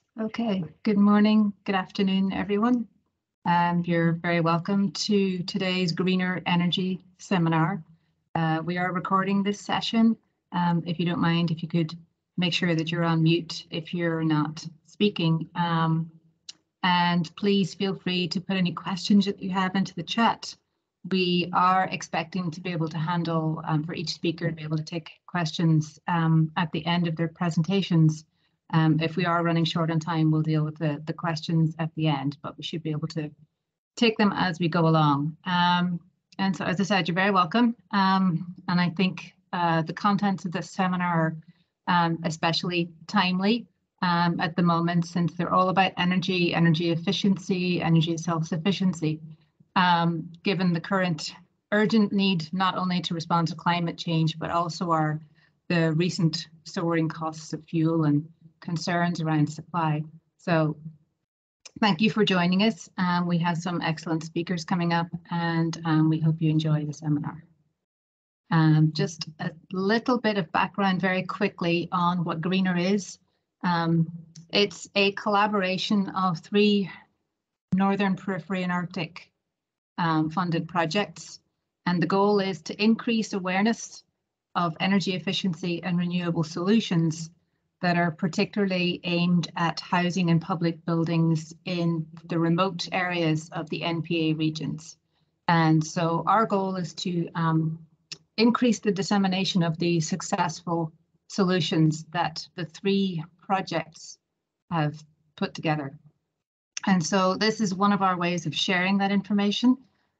Okay, good morning, good afternoon, everyone. You're very welcome to today's Greener Energy Seminar. We are recording this session. If you don't mind, if you could make sure that you're on mute if you're not speaking. And please feel free to put any questions that you have into the chat. We are expecting to be able to handle, for each speaker, to be able to take questions at the end of their presentations. If we are running short on time, we'll deal with the questions at the end, but we should be able to take them as we go along. And so, as I said, you're very welcome. And I think the contents of this seminar are especially timely at the moment, since they're all about energy efficiency, energy self-sufficiency, given the current urgent need not only to respond to climate change, but also the recent soaring costs of fuel and concerns around supply. So thank you for joining us. We have some excellent speakers coming up, and we hope you enjoy the seminar. Just a little bit of background very quickly on what Greener is. It's a collaboration of 3 Northern Periphery and Arctic funded projects, and the goal is to increase awareness of energy efficiency and renewable solutions that are particularly aimed at housing and public buildings in the remote areas of the NPA regions. And so our goal is to increase the dissemination of the successful solutions that the 3 projects have put together. And so this is one of our ways of sharing that information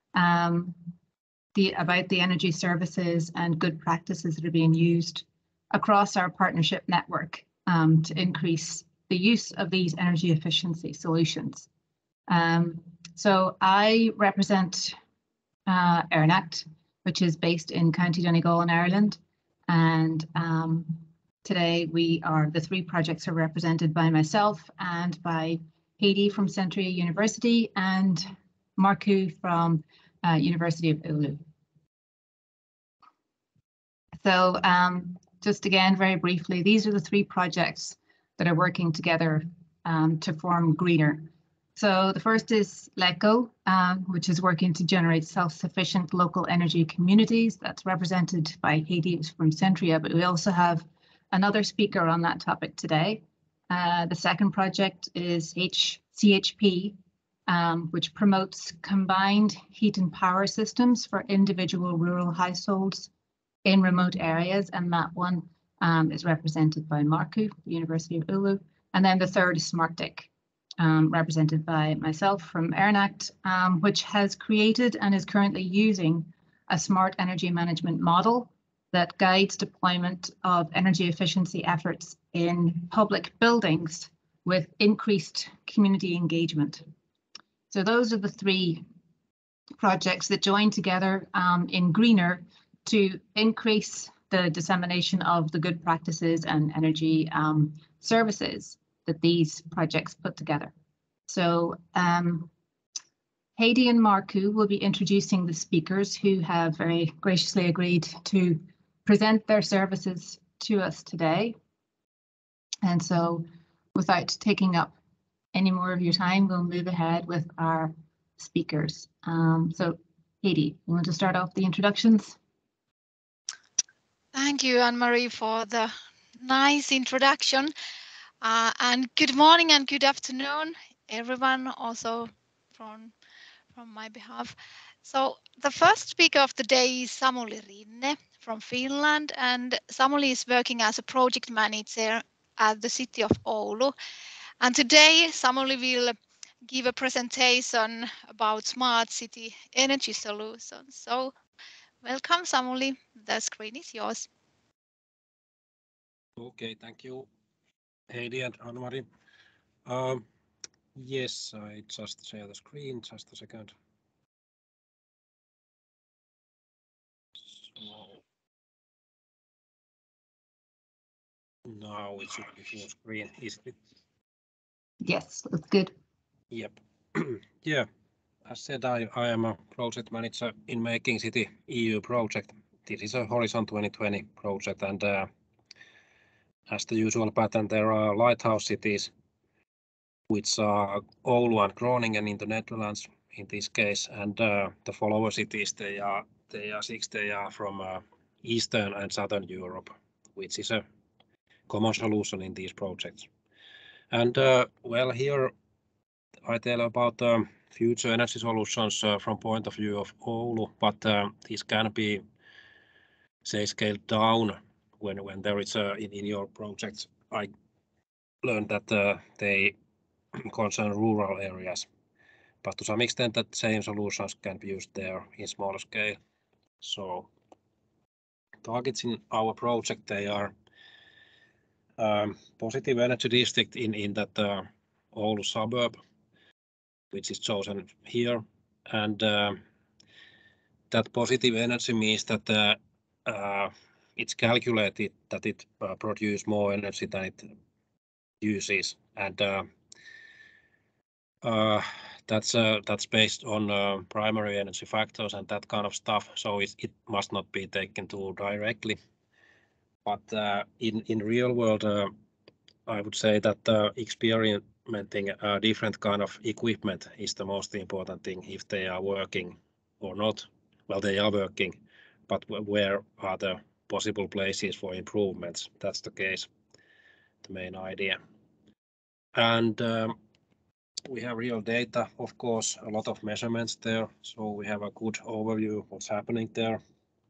about the energy services and good practices that are being used across our partnership network to increase the use of these energy efficiency solutions. So I represent Airnacht, which is based in County Donegal in Ireland. And today the 3 projects are represented by myself and by Heidi from Centria University and Markku from University of Oulu. So just again, very briefly, these are the 3 projects that are working together to form Greener. So the first is LETGO, which is working to generate self-sufficient local energy communities. That's represented by Heidi from Centria, but we also have another speaker on that topic today. The second project is CHP, which promotes combined heat and power systems for individual rural households in remote areas, and that one is represented by Markku, the University of Oulu. And then the third is SmartDic, represented by myself from Airnacht, which has created and is currently using a smart energy management model that guides deployment of energy efficiency efforts in public buildings with increased community engagement. So those are the 3 projects that join together in Greener to increase the dissemination of the good practices and energy services that these projects put together. So Heidi and Markku will be introducing the speakers who have very graciously agreed to present their services to us today. And so without taking up any more of your time, we'll move ahead with our speakers. So Heidi, you want to start off the introductions? Thank you, Anne-Marie, for the nice introduction. And good morning and good afternoon, everyone, also from my behalf. So the first speaker of the day is Samuli Rinne from Finland, and Samuli is working as a project manager at the city of Oulu. And today Samuli will give a presentation about smart city energy solutions. So welcome, Samuli. The screen is yours. Okay, thank you, Heidi and Anne-Marie. Yes, I just share the screen, just a second. So now it should be full screen, isn't it? Yes, that's good. Yep. Yeah, as said, I am a project manager in Making City EU project. This is a Horizon 2020 project, and as the usual pattern, there are lighthouse cities which are Oulu and Groningen in the Netherlands in this case, and the follower cities they are from Eastern and Southern Europe, which is a common solution in these projects. And well, here I tell about future energy solutions from point of view of Oulu, but these can be, say, scaled down when there is in your projects. I learned that they concern rural areas, but to some extent that same solutions can be used there in smaller scale. So targets in our project, they are positive energy district in that Oulu suburb, which is chosen here, and that positive energy means that it's calculated that it produces more energy than it uses, and that's based on primary energy factors and that kind of stuff. So it must not be taken too directly. But in real world, I would say that experimenting different kind of equipment is the most important thing. If they are working or not, well, they are working, but where are the possible places for improvements? That's the case, the main idea. And we have real data, of course, a lot of measurements there, so we have a good overview of what's happening there.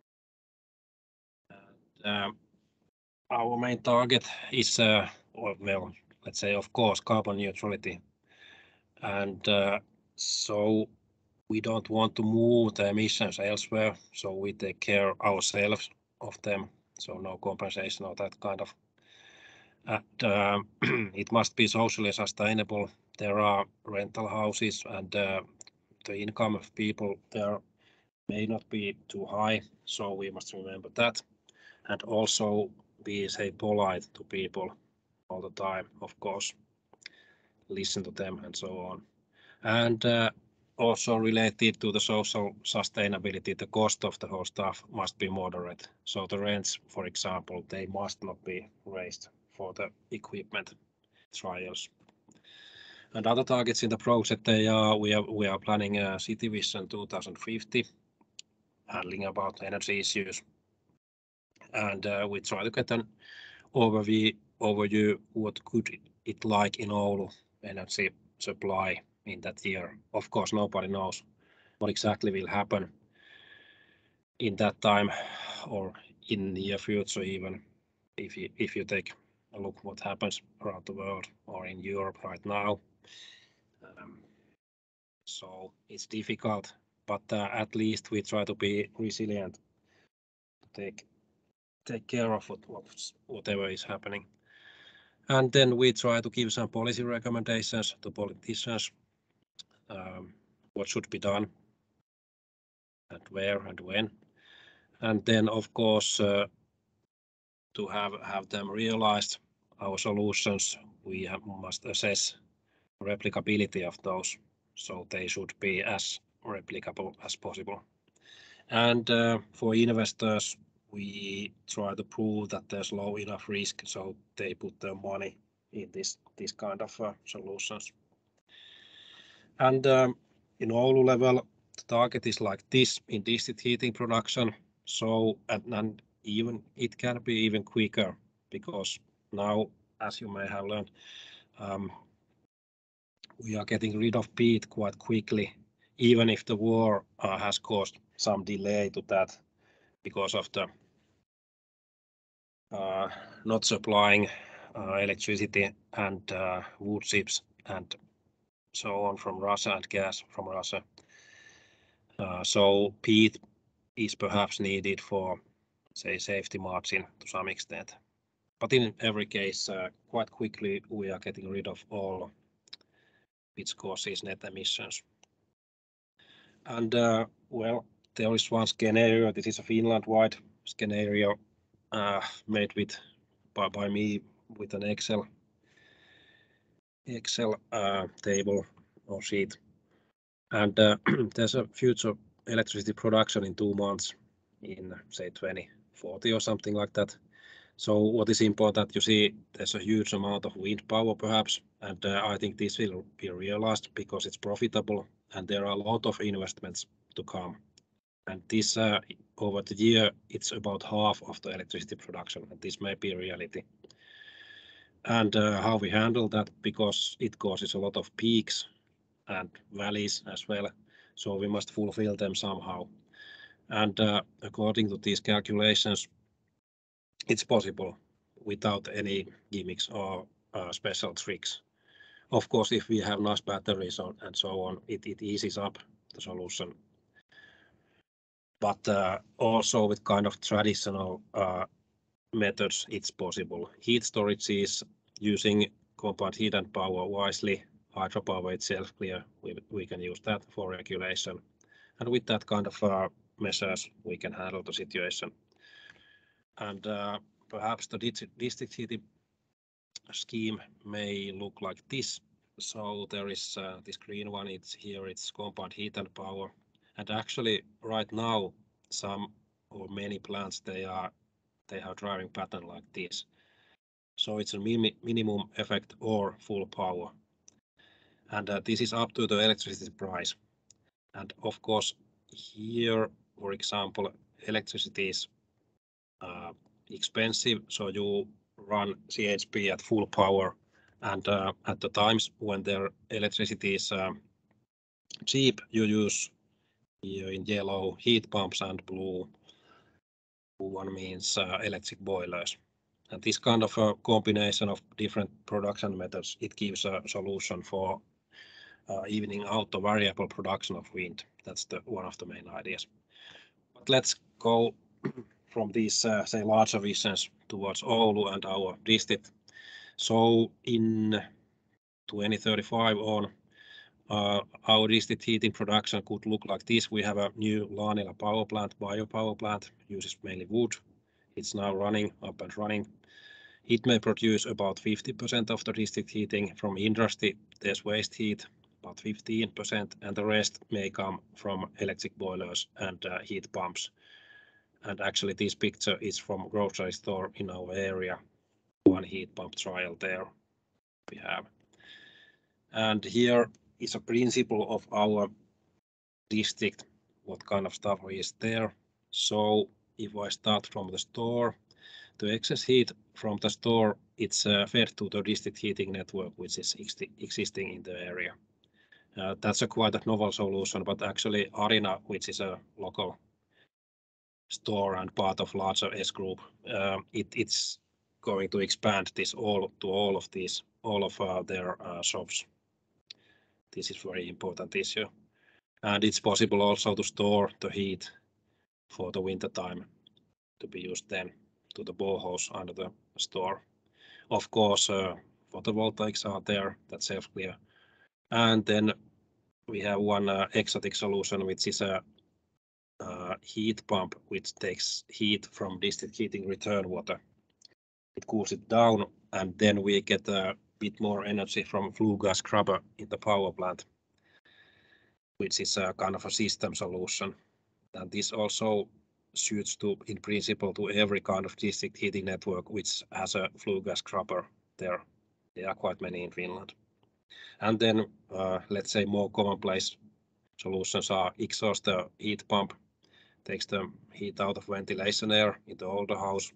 And, our main target is, well, let's say, of course, carbon neutrality. And so we don't want to move the emissions elsewhere, so we take care ourselves of them, so no compensation or that kind of. And it must be socially sustainable. There are rental houses, and the income of people there may not be too high, so we must remember that. And also be, say, polite to people all the time, of course, listen to them and so on. And also related to the social sustainability, the cost of the whole stuff must be moderate. So the rents, for example, they must not be raised for the equipment trials. And other targets in the project, we are planning a City Vision 2050, handling about energy issues. And we try to get an overview what could it like in Oulu energy supply in that year. Of course, nobody knows what exactly will happen in that time or in the near future, even if you take a look what happens around the world or in Europe right now. So it's difficult, but at least we try to be resilient, to take care of whatever is happening. And then we try to give some policy recommendations to politicians, what should be done and where and when. And then, of course, to have them realized, our solutions, we must assess replicability of those. So they should be as replicable as possible. And for investors, we try to prove that there's low enough risk, so they put their money in this kind of solutions. And in Oulu level, the target is like this in district heating production. So and even it can be even quicker, because now, as you may have learned, we are getting rid of peat quite quickly, even if the war has caused some delay to that because of the not supplying electricity and wood chips and so on from Russia and gas from Russia. So peat is perhaps needed for, say, safety margin to some extent. But in every case, quite quickly we are getting rid of all which causes net emissions. And well, there is one scenario. This is a Finland-wide scenario made by me with an Excel table or sheet. And there's a future electricity production in 2 months in, say, 2040 or something like that. So what is important, you see there's a huge amount of wind power perhaps, and I think this will be realized because it's profitable and there are a lot of investments to come. And this over the year, it's about half of the electricity production, and this may be a reality. And how we handle that, because it causes a lot of peaks and valleys as well, so we must fulfill them somehow. And according to these calculations, it's possible without any gimmicks or special tricks. Of course, if we have nice batteries and so on, it eases up the solution. But also with kind of traditional methods, it's possible. Heat storage is using combined heat and power wisely. Hydropower itself, clear, we can use that for regulation. And with that kind of measures, we can handle the situation. And perhaps the district heating scheme may look like this. So there is this green one, it's combined heat and power. And actually right now, some or many plants, they have driving pattern like this. So it's a minimum effect or full power. And this is up to the electricity price. And of course, here, for example, electricity is expensive, so you run CHP at full power. And at the times when their electricity is cheap, you use here in yellow heat pumps and blue one means electric boilers. And this kind of a combination of different production methods, it gives a solution for evening out the variable production of wind. That's one of the main ideas. But let's go from these say larger visions towards Oulu and our district. So in 2035 on, our district heating production could look like this. We have a new Laanila power plant, biopower plant, uses mainly wood. It's now running, up and running. It may produce about 50% of the district heating. From industry, there's waste heat, about 15%, and the rest may come from electric boilers and heat pumps. And actually this picture is from a grocery store in our area. One heat pump trial there we have. And here is a principle of our district, what kind of stuff is there. So if I start from the store, the excess heat from the store, it's fed to the district heating network, which is existing in the area. That's quite a novel solution, but actually Arina, which is a local store and part of larger S Group, it's going to expand this to all of their shops. This is very important issue. And it's possible also to store the heat for the winter time to be used then to the boreholes under the store. Of course, photovoltaics are there, that's self-clear. And then we have one exotic solution, which is a heat pump, which takes heat from district heating return water. It cools it down, and then we get a bit more energy from flue gas scrubber in the power plant, which is a kind of a system solution. And this also suits in principle to every kind of district heating network which has a flue gas scrubber there. There are quite many in Finland. And then let's say more commonplace solutions are exhauster heat pump, takes the heat out of ventilation air in the older house.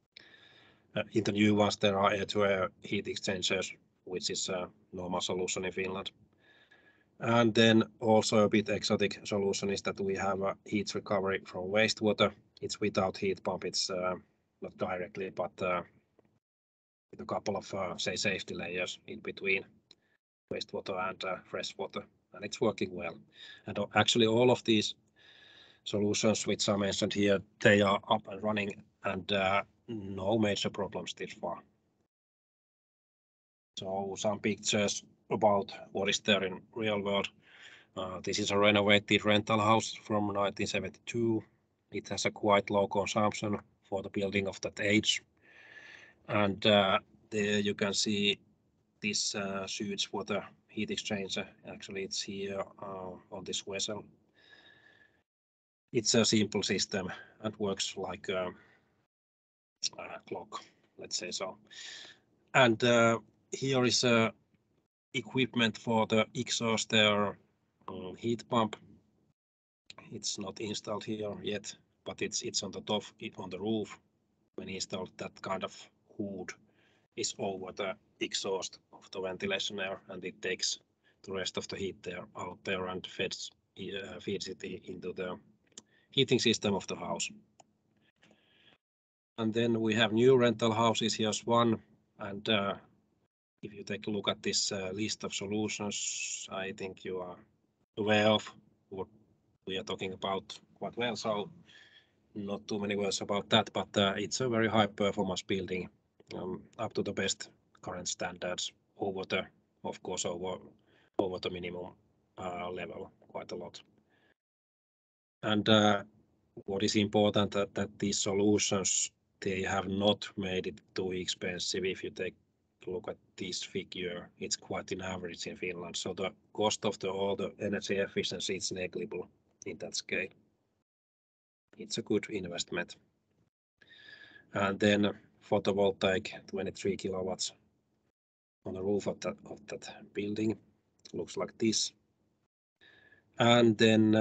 In the new ones there are air-to-air heat exchangers, which is a normal solution in Finland. And then also a bit exotic solution is that we have a heat recovery from wastewater. It's without heat pump, it's not directly, but with a couple of say safety layers in between wastewater and fresh water, and it's working well. And actually all of these solutions which are mentioned here, they are up and running, and no major problems this far. So some pictures about what is there in real world. This is a renovated rental house from 1972. It has a quite low consumption for the building of that age. And there you can see this Suits water heat exchanger. Actually, it's here on this vessel. It's a simple system and works like clock, let's say so. And here is equipment for the exhaust air heat pump. It's not installed here yet, but it's on the top, on the roof. When installed, that kind of hood is over the exhaust of the ventilation air, and it takes the rest of the heat air out there and feeds it into the heating system of the house. And then we have new rental houses. Here's one, and if you take a look at this list of solutions, I think you are aware of what we are talking about quite well. So not too many words about that, but it's a very high performance building, up to the best current standards, over the minimum level quite a lot. And what is important that these solutions, they have not made it too expensive. If you take a look at this figure, it's quite in average in Finland. So the cost of all the energy efficiency is negligible in that scale. It's a good investment. And then photovoltaic 23 kilowatts on the roof of that building. It looks like this. And then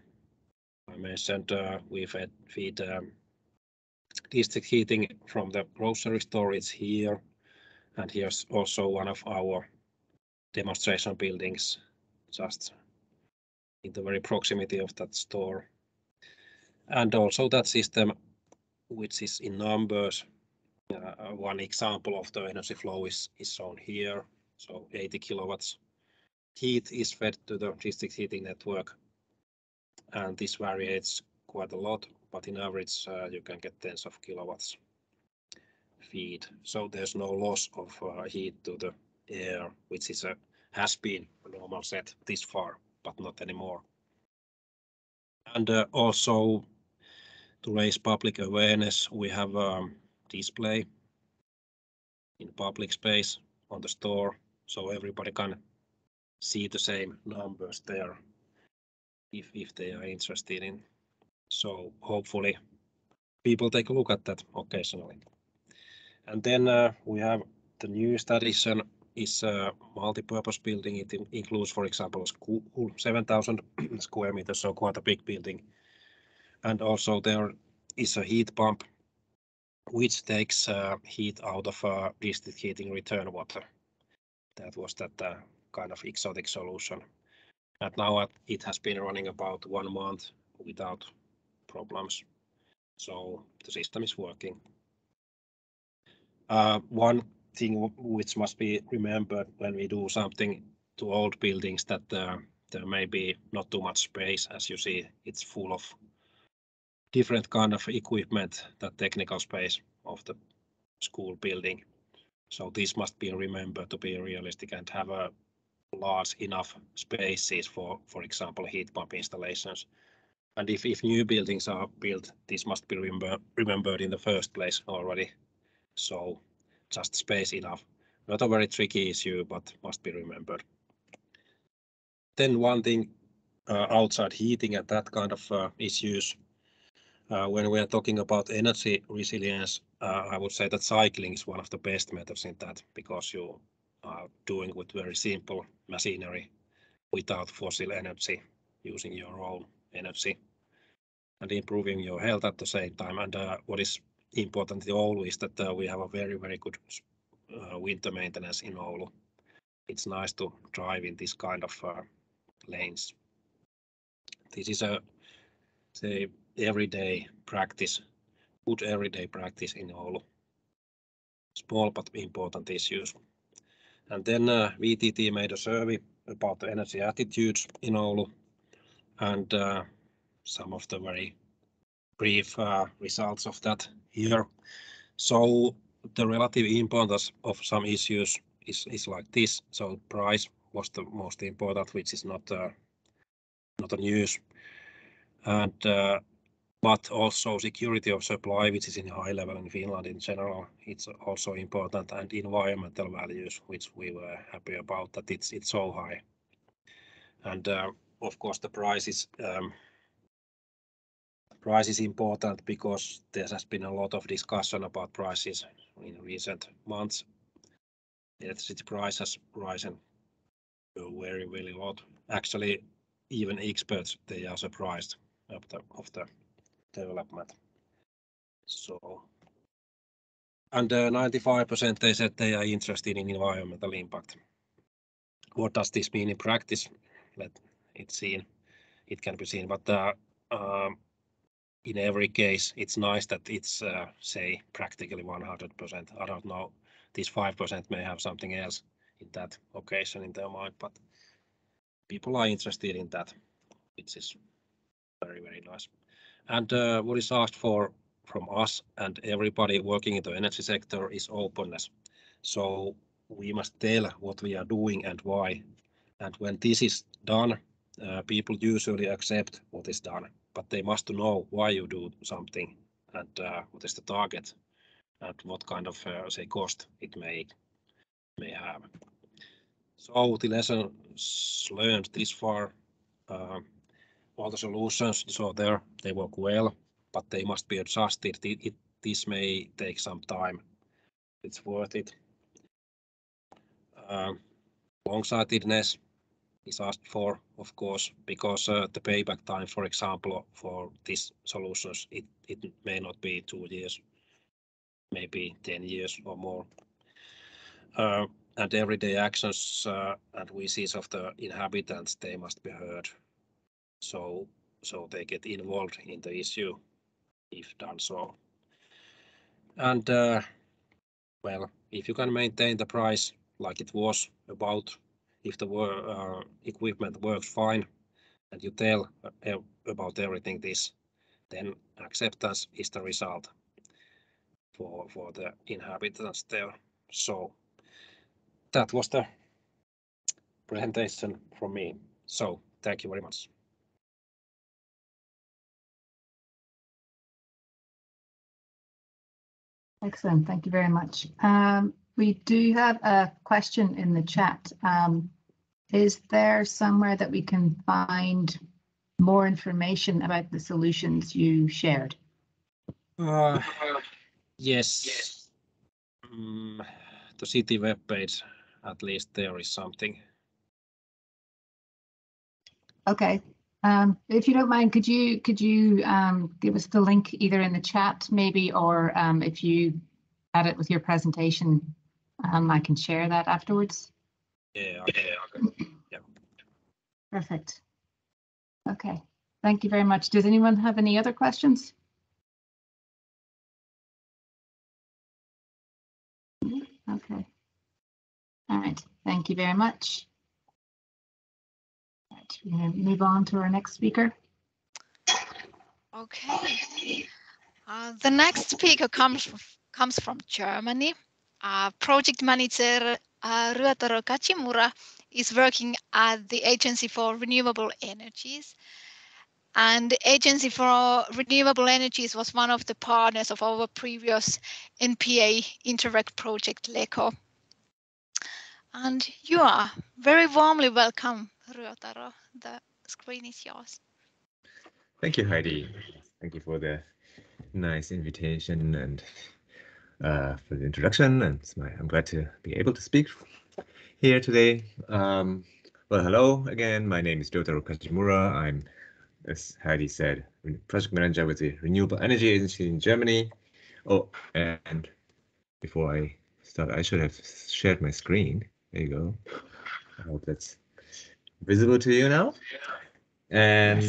I mentioned we feed district heating from the grocery store. It's here, and here's also one of our demonstration buildings, just in the very proximity of that store. And also that system, which is in numbers. One example of the energy flow is shown here. So 80 kilowatts heat is fed to the district heating network, and this varies quite a lot, but in average you can get tens of kilowatts feed. So there's no loss of heat to the air, which has been a normal set this far, but not anymore. And also to raise public awareness, we have a display in public space on the store, so everybody can see the same numbers there if they are interested in. So hopefully people take a look at that occasionally. And then we have the newest addition is a multi-purpose building. It includes, for example, a school, 7,000 square meters, so quite a big building. And also there is a heat pump which takes heat out of district heating return water. That was that kind of exotic solution. And now it has been running about 1 month without problems. So the system is working. One thing which must be remembered when we do something to old buildings, that there may be not too much space. As you see, it's full of different kind of equipment, that technical space of the school building. So this must be remembered to be realistic and have a large enough spaces for example, heat pump installations. And if new buildings are built, this must be remembered in the first place already. So just space enough. Not a very tricky issue, but must be remembered. Then one thing, outside heating and that kind of issues, when we are talking about energy resilience, I would say that cycling is one of the best methods in that, because you are doing with very simple machinery without fossil energy, using your own energy and improving your health at the same time. And what is important in Oulu is that we have a very, very good winter maintenance in Oulu. It's nice to drive in this kind of lanes. This is a, say, everyday practice, good everyday practice in Oulu. Small but important issues. And then VTT made a survey about the energy attitudes in Oulu, and some of the very brief results of that here. So the relative importance of some issues is like this. So price was the most important, which is not a news, and but also security of supply, which is in high level in Finland in general. It's also important, and environmental values, which we were happy about, that it's so high. And of course the price price is important because there has been a lot of discussion about prices in recent months. Electricity price has risen very, very lot. Actually, even experts, they are surprised of the development. So, and 95% they said they are interested in environmental impact. What does this mean in practice? Let it seen. It can be seen, but in every case, it's nice that it's say practically 100%. I don't know. These 5% may have something else in that occasion in their mind, but people are interested in that, which is very, very nice. And what is asked for from us and everybody working in the energy sector is openness. So we must tell what we are doing and why. And when this is done, people usually accept what is done, but they must know why you do something and what is the target and what kind of say cost it may have. So the lessons learned this far, all the solutions, so there they work well, but they must be adjusted. This may take some time. It's worth it. Long-sightedness is asked for, of course, because the payback time, for example, for these solutions, it may not be 2 years, maybe 10 years or more. And everyday actions and wishes of the inhabitants, they must be heard. So they get involved in the issue if done so. And well, if you can maintain the price like it was about, if the equipment works fine and you tell about everything this, then acceptance is the result for the inhabitants there. So that was the presentation from me. So thank you very much. Excellent, thank you very much. We do have a question in the chat. Is there somewhere that we can find more information about the solutions you shared? Yes. The city webpage, at least there is something. Okay. If you don't mind, could you give us the link either in the chat maybe, or if you add it with your presentation, I can share that afterwards. Yeah. Perfect. Okay, thank you very much. Does anyone have any other questions? Okay. All right, thank you very much. Right, we're going to move on to our next speaker. Okay. The next speaker comes from Germany. Project manager Ryotaro Kachimura is working at the Agency for Renewable Energies. And the Agency for Renewable Energies was one of the partners of our previous NPA Interreg project, LECO. And you are very warmly welcome, Ryotaro. The screen is yours. Thank you, Heidi. Thank you for the nice invitation and for the introduction. And I'm glad to be able to speak here today. Well, hello again. My name is Ryotaro Kachimura. I'm, as Heidi said, project manager with the Renewable Energy Agency in Germany. Oh, and before I start, I should have shared my screen. There you go. I hope that's visible to you now. And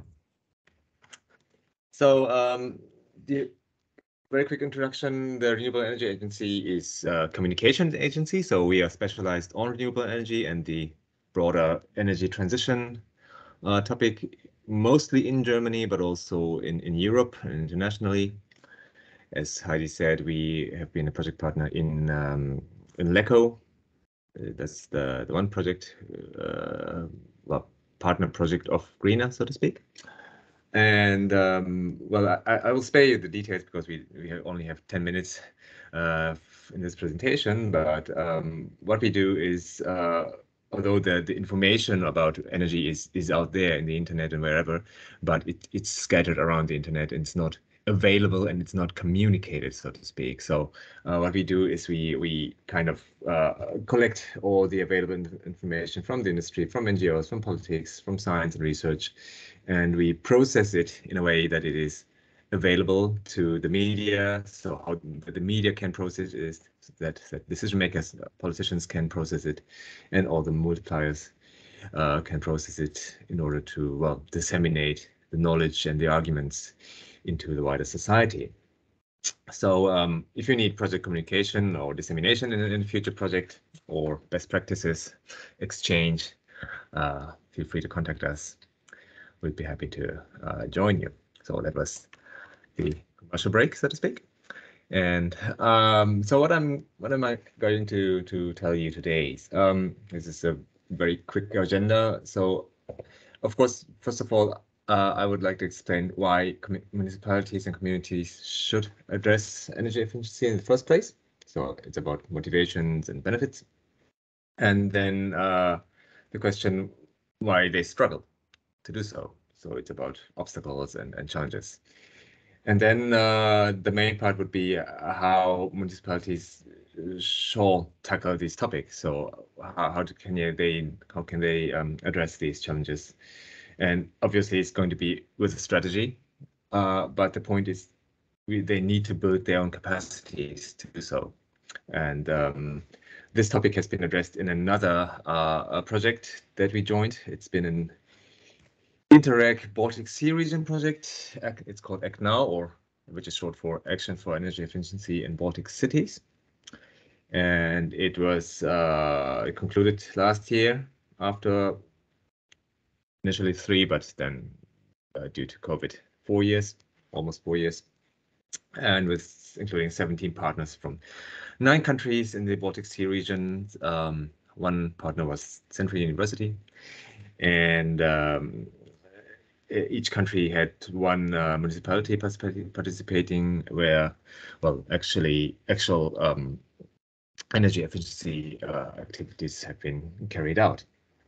the very quick introduction, the Renewable Energy Agency is a communications agency. So we are specialized on renewable energy and the broader energy transition topic, mostly in Germany, but also in Europe and internationally. As Heidi said, we have been a project partner in LECO. That's the one project, well, partner project of Greener, so to speak. And well, I will spare you the details because we only have 10 minutes in this presentation. But what we do is although the information about energy is out there in the internet and wherever, but it's scattered around the internet and it's not available and it's not communicated, so to speak. So what we do is we kind of collect all the available information from the industry, from NGOs, from politics, from science and research, and we process it in a way that it is available to the media. So how the media can process it is that decision makers, politicians can process it, and all the multipliers can process it in order to, well, disseminate the knowledge and the arguments into the wider society. So if you need project communication or dissemination in a future project, or best practices exchange, feel free to contact us. We'd be happy to join you. So that was the commercial break, so to speak. And so what am I going to tell you today? This is a very quick agenda. So, of course, first of all, I would like to explain why municipalities and communities should address energy efficiency in the first place. So it's about motivations and benefits. And then the question why they struggle to do so. So it's about obstacles and challenges. And then the main part would be how municipalities shall tackle these topics. So how can they address these challenges? And obviously, it's going to be with a strategy. But the point is, they need to build their own capacities to do so. And this topic has been addressed in another project that we joined. It's been an Interreg Baltic Sea Region project. It's called ACTNOW, or which is short for Action for Energy Efficiency in Baltic Cities. And it was it concluded last year after initially 3, but then due to COVID, 4 years, almost 4 years, and with including 17 partners from 9 countries in the Baltic Sea region. One partner was Central University, and each country had one municipality participating, where, well, actual energy efficiency activities have been carried out.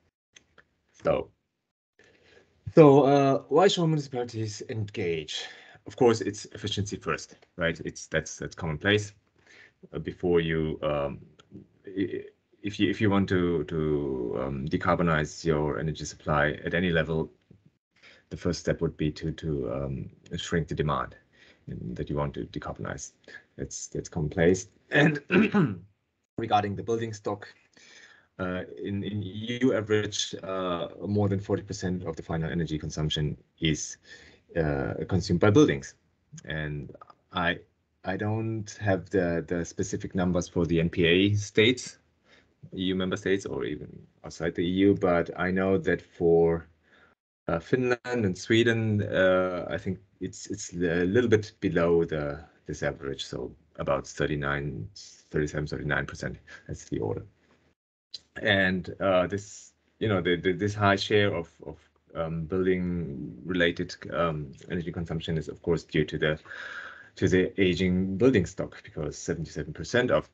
So why should municipalities engage? Of course, it's efficiency first, right? That's commonplace. Before you, if you want to decarbonize your energy supply at any level, the first step would be to shrink the demand that you want to decarbonize. That's commonplace. And regarding the building stock, in EU average, more than 40% of the final energy consumption is consumed by buildings. And I don't have the specific numbers for the NPA states, EU member states, or even outside the EU, but I know that for Finland and Sweden, I think it's a little bit below this average, so about 37, 39%. That's the order. And this, this high share of building-related energy consumption is, of course, due to the aging building stock, because 77% of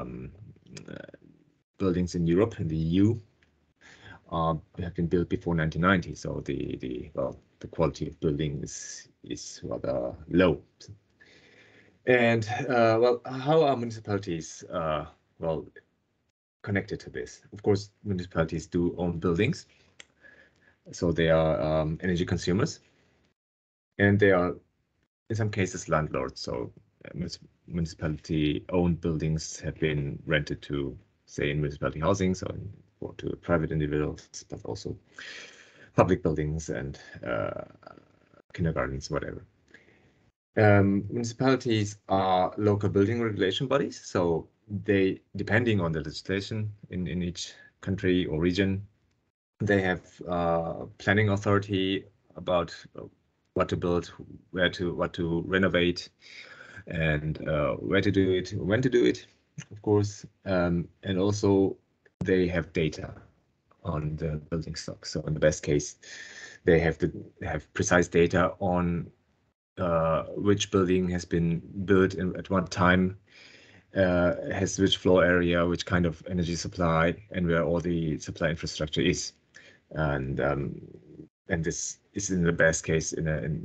buildings in Europe and the EU have been built before 1990. So the quality of buildings is rather low. And well, how are municipalities connected to this? Of course, municipalities do own buildings, so they are energy consumers, and they are in some cases landlords. So municipality-owned buildings have been rented to, say, in municipality housing, so or to private individuals, but also public buildings and kindergartens, whatever. Municipalities are local building regulation bodies, so they, depending on the legislation in each country or region, they have planning authority about what to build, what to renovate, and where to do it, when to do it, of course, and also they have data on the building stock. So in the best case, they have precise data on which building has been built at what time, has which floor area, which kind of energy supply, and where all the supply infrastructure is. And this is in the best case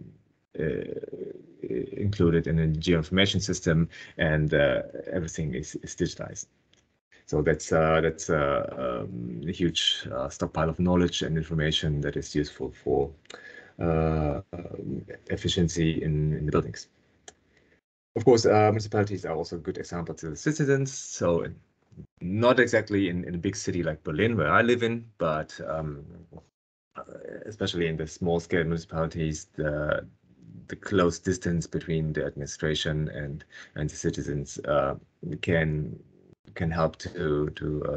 included in a geoinformation system, and everything is digitized. So that's a huge stockpile of knowledge and information that is useful for efficiency in the buildings. Of course, municipalities are also a good example to the citizens. So not exactly in a big city like Berlin, where I live in, but especially in the small-scale municipalities, the close distance between the administration and the citizens can help to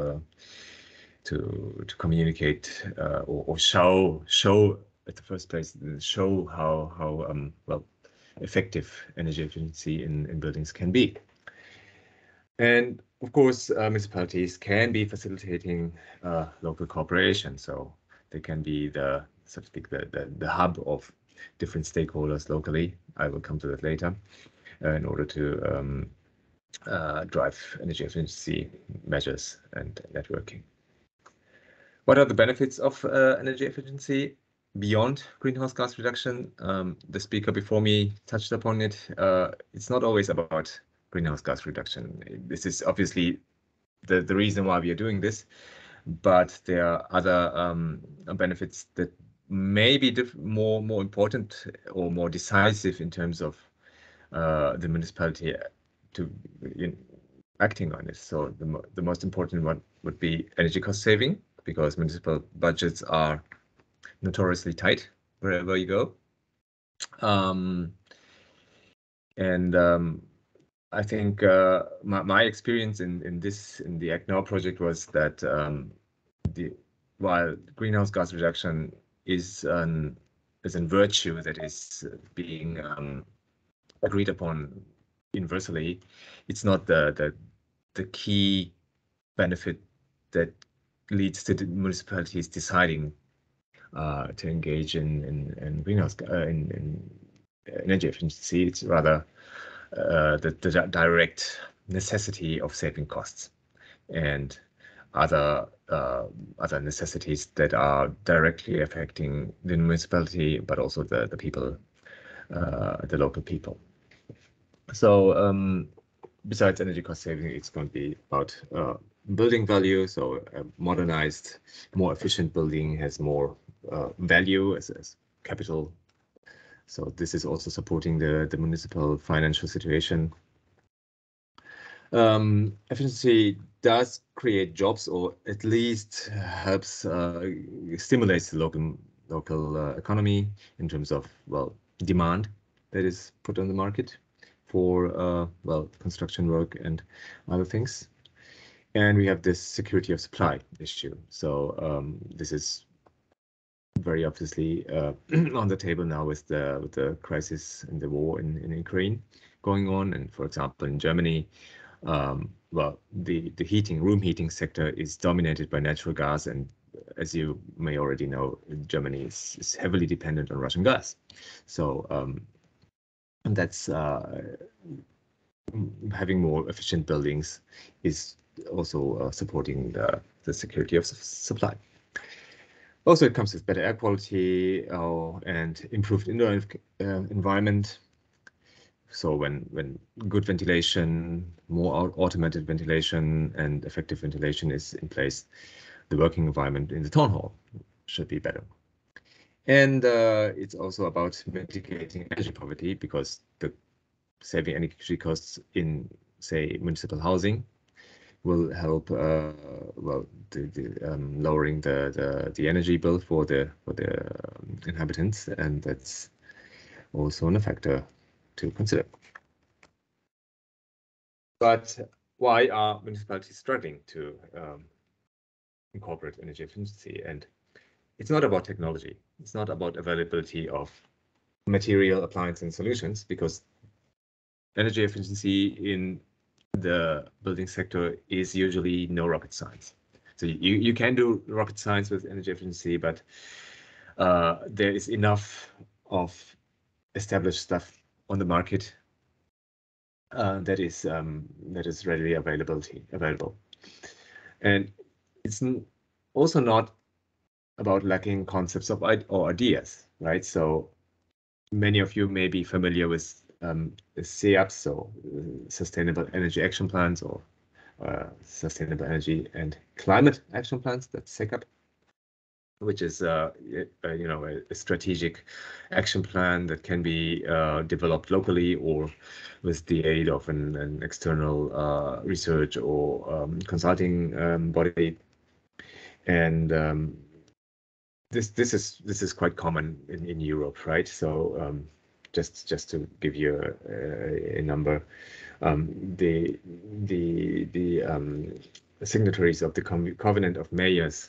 communicate or show at the first place, show how well effective energy efficiency in buildings can be. And of course, municipalities can be facilitating local cooperation, so they can be the, so to speak, the hub of different stakeholders locally. I will come to that later, in order to drive energy efficiency measures and networking. What are the benefits of energy efficiency beyond greenhouse gas reduction? The speaker before me touched upon it. It's not always about greenhouse gas reduction. This is obviously the reason why we are doing this, but there are other benefits that may be more important or more decisive in terms of the municipality acting on this. So the most important one would be energy cost saving, because municipal budgets are notoriously tight wherever you go. I think my experience in the Act Now project was that while greenhouse gas reduction is a virtue that is being agreed upon universally, it's not the key benefit that leads to the municipalities deciding to engage in greenhouse in energy efficiency. It's rather the direct necessity of saving costs and other necessities that are directly affecting the municipality, but also the people, the local people. So besides energy cost saving, it's going to be about building value. So a modernized, more efficient building has more value as capital. So this is also supporting the municipal financial situation. Efficiency does create jobs, or at least helps stimulates the local economy in terms of, well, demand that is put on the market for well, construction work and other things. And we have this security of supply issue. So this is very obviously on the table now with the crisis and the war in Ukraine going on. And for example, in Germany, well, the room heating sector is dominated by natural gas, and as you may already know, Germany is heavily dependent on Russian gas. So and that's having more efficient buildings is also supporting the security of supply. Also, it comes with better air quality and improved indoor environment. So when good ventilation, more automated ventilation and effective ventilation is in place, the working environment in the town hall should be better. And it's also about mitigating energy poverty, because the saving energy costs in, say, municipal housing will help well, lowering the energy bill for the inhabitants, and that's also a factor to consider. But why are municipalities struggling to incorporate energy efficiency? And it's not about technology. It's not about availability of material, appliance, and solutions, because energy efficiency in the building sector is usually no rocket science. So you can do rocket science with energy efficiency, but there is enough of established stuff on the market that is readily available, and it's also not about lacking concepts or ideas, right? So many of you may be familiar with SEAPs, so Sustainable Energy Action Plans, or Sustainable Energy and Climate Action Plans. That's SECAP, which is a strategic action plan that can be developed locally or with the aid of an external research or consulting body. And this is quite common in Europe, right? So just to give you a number, the signatories of the Covenant of Mayors,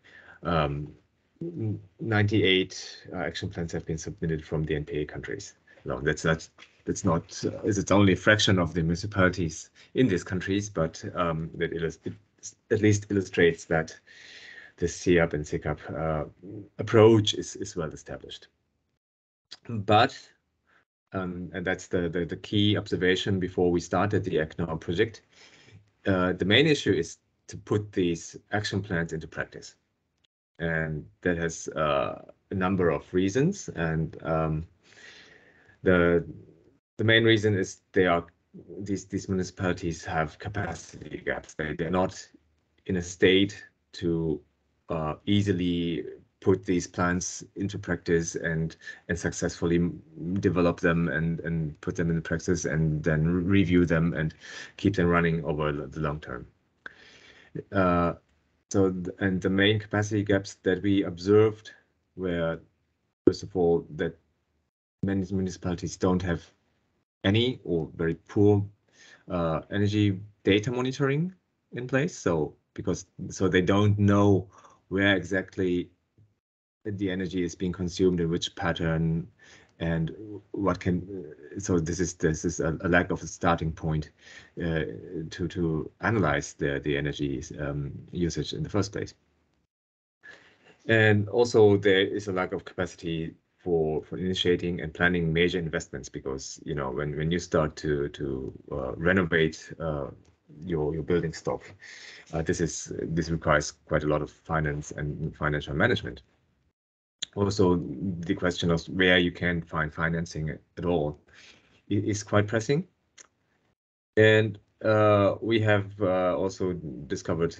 98 action plans have been submitted from the NPA countries. No, that's not. It's only a fraction of the municipalities in these countries, but that at least illustrates that the SEAP and SECAP approach is well established. But and that's the key observation before we started the ACtNow project. The main issue is to put these action plans into practice, and that has a number of reasons. And the main reason is these municipalities have capacity gaps. They're not in a state to easily put these plans into practice and successfully develop them and put them in practice and then review them and keep them running over the long term. And the main capacity gaps that we observed were, first of all, that many municipalities don't have any or very poor energy data monitoring in place. So they don't know where exactly the energy is being consumed, in which pattern, and what can. So this is a lack of a starting point to analyze the energy usage in the first place. And also there is a lack of capacity for initiating and planning major investments, because when you start to renovate your building stock, this requires quite a lot of finance and financial management. Also, the question of where you can find financing at all is quite pressing. And we have also discovered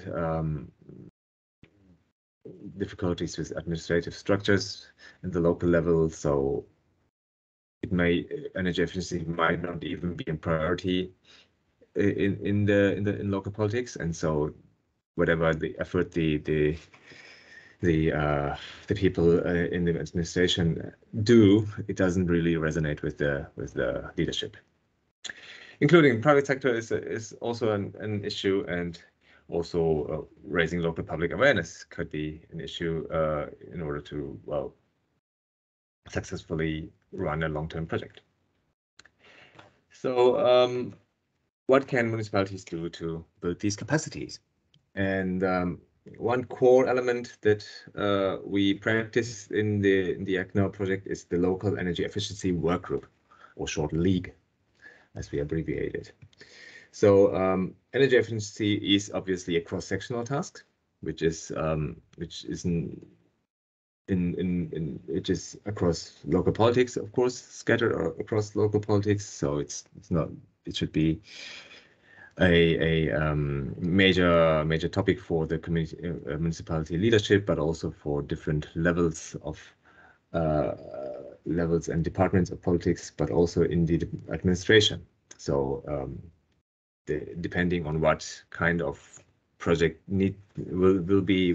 difficulties with administrative structures at the local level. So energy efficiency might not even be a priority in local politics, and so whatever the effort the people in the administration do, it doesn't really resonate with the leadership. Including private sector is also an issue, and also raising local public awareness could be an issue in order to successfully run a long-term project. So what can municipalities do to build these capacities? And one core element that we practice in the ACtNow project is the Local Energy Efficiency Workgroup, or short LEAG, as we abbreviate it. So energy efficiency is obviously a cross-sectional task, which is across local politics, of course, scattered across local politics. So it should be a major topic for the community municipality leadership, but also for different levels and departments of politics, but also in the administration. So depending on what kind of project will be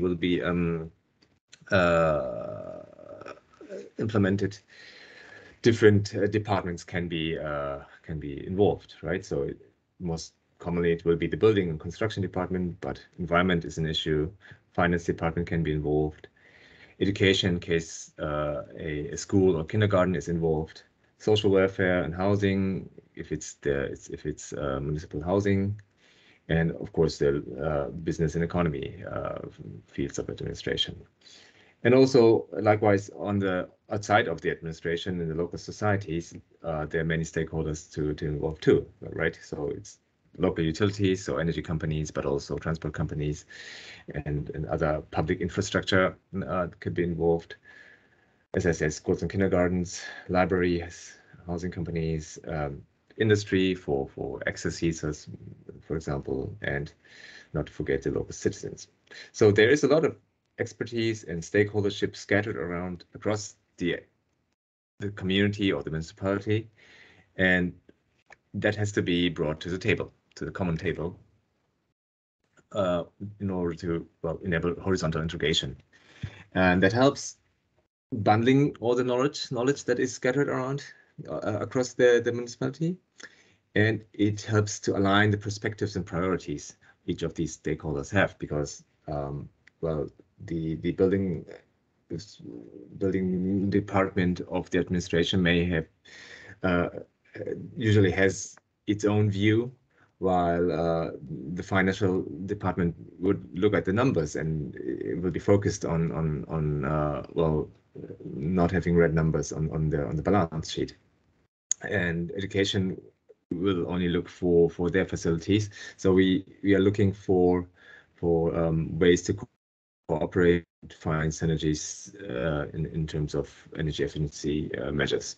implemented, different departments can be involved, right? So most commonly it will be the building and construction department, but environment is an issue. Finance department can be involved. Education, in case a school or kindergarten is involved. Social welfare and housing, if it's municipal housing, and of course the business and economy fields of administration. And also, likewise, on the outside of the administration in the local societies, there are many stakeholders to involve too, right? So it's local utilities, so energy companies, but also transport companies and other public infrastructure could be involved. As I said, schools and kindergartens, libraries, housing companies, industry for access users, for example, and not to forget the local citizens. So there is a lot of expertise and stakeholdership scattered around across the community or the municipality, and that has to be brought to the table, to the common table, in order to enable horizontal integration. And that helps bundling all the knowledge that is scattered around across the municipality, and it helps to align the perspectives and priorities each of these stakeholders have, because the building department of the administration may have usually has its own view, while the financial department would look at the numbers and it will be focused on not having red numbers on the balance sheet. And education will only look for their facilities. So we are looking for ways to cooperate, find synergies in terms of energy efficiency measures.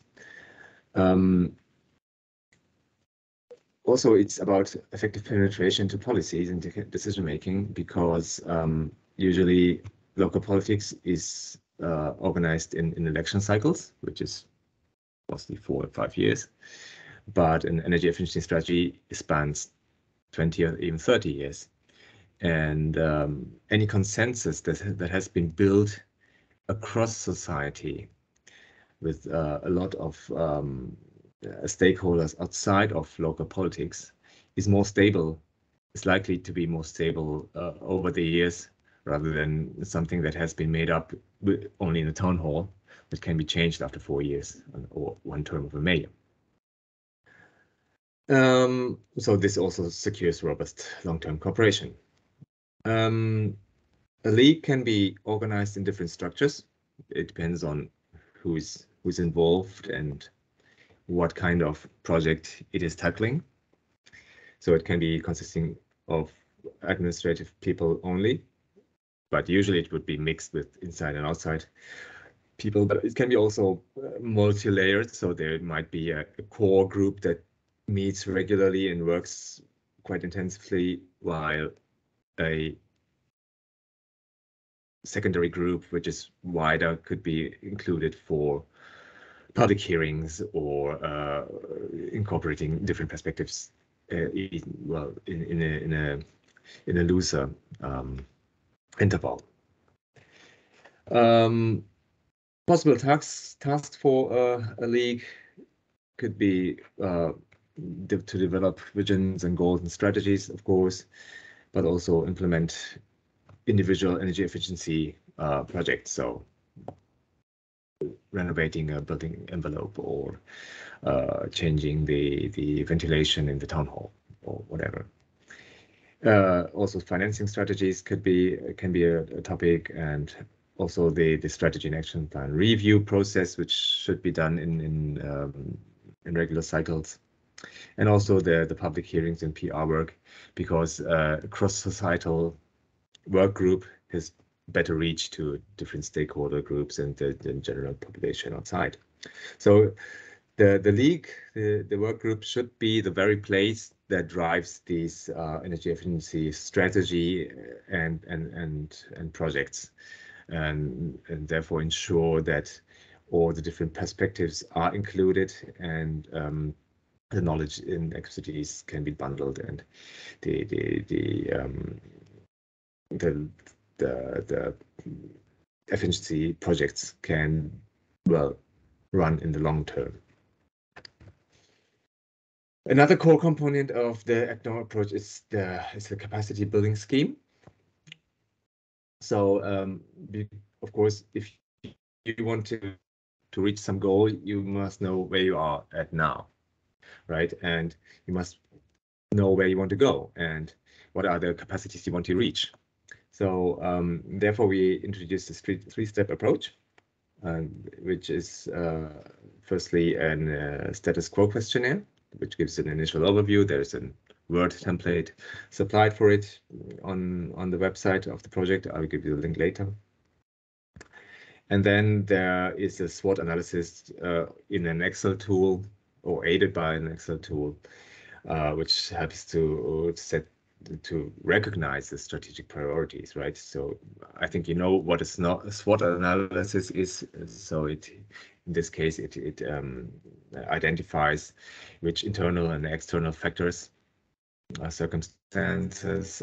Also, it's about effective penetration to policies and decision making, because usually local politics is organized in election cycles, which is mostly 4 or 5 years. But an energy efficiency strategy spans 20 or even 30 years. And any consensus that has been built across society with a lot of stakeholders outside of local politics is more stable, is likely to be more stable over the years, rather than something that has been made up only in a town hall that can be changed after 4 years or one term of a mayor. So this also secures robust long-term cooperation. A league can be organized in different structures. It depends on who's involved and what kind of project it is tackling. So it can be consisting of administrative people only, but usually it would be mixed with inside and outside people. But it can be also multi-layered. So there might be a core group that meets regularly and works quite intensively, while a secondary group, which is wider, could be included for public hearings or incorporating different perspectives in a looser interval. Possible tasks for a league could be to develop visions and goals and strategies, of course, but also implement individual energy efficiency projects. So renovating a building envelope or changing the ventilation in the town hall or whatever. Also, financing strategies can be a topic, and also the strategy and action plan review process, which should be done in regular cycles, and also the public hearings and PR work, because cross-societal work group has better reach to different stakeholder groups and the general population outside. So the league, the work group, should be the very place that drives these energy efficiency strategy and projects, and therefore ensure that all the different perspectives are included, and the knowledge and expertise can be bundled, and the efficiency projects can run in the long term. Another core component of the ACNOR approach is the capacity building scheme. So of course, if you want to reach some goal, you must know where you are at now, right? And you must know where you want to go and what are the capacities you want to reach. So therefore, we introduced this three-step approach, which is firstly a status quo questionnaire, which gives an initial overview. There's a Word template supplied for it on the website of the project. I'll give you the link later. And then there is a SWOT analysis in an Excel tool, or aided by an Excel tool, which helps to recognize the strategic priorities, right? So I think you know what a SWOT analysis is. So in this case, it identifies which internal and external factors, circumstances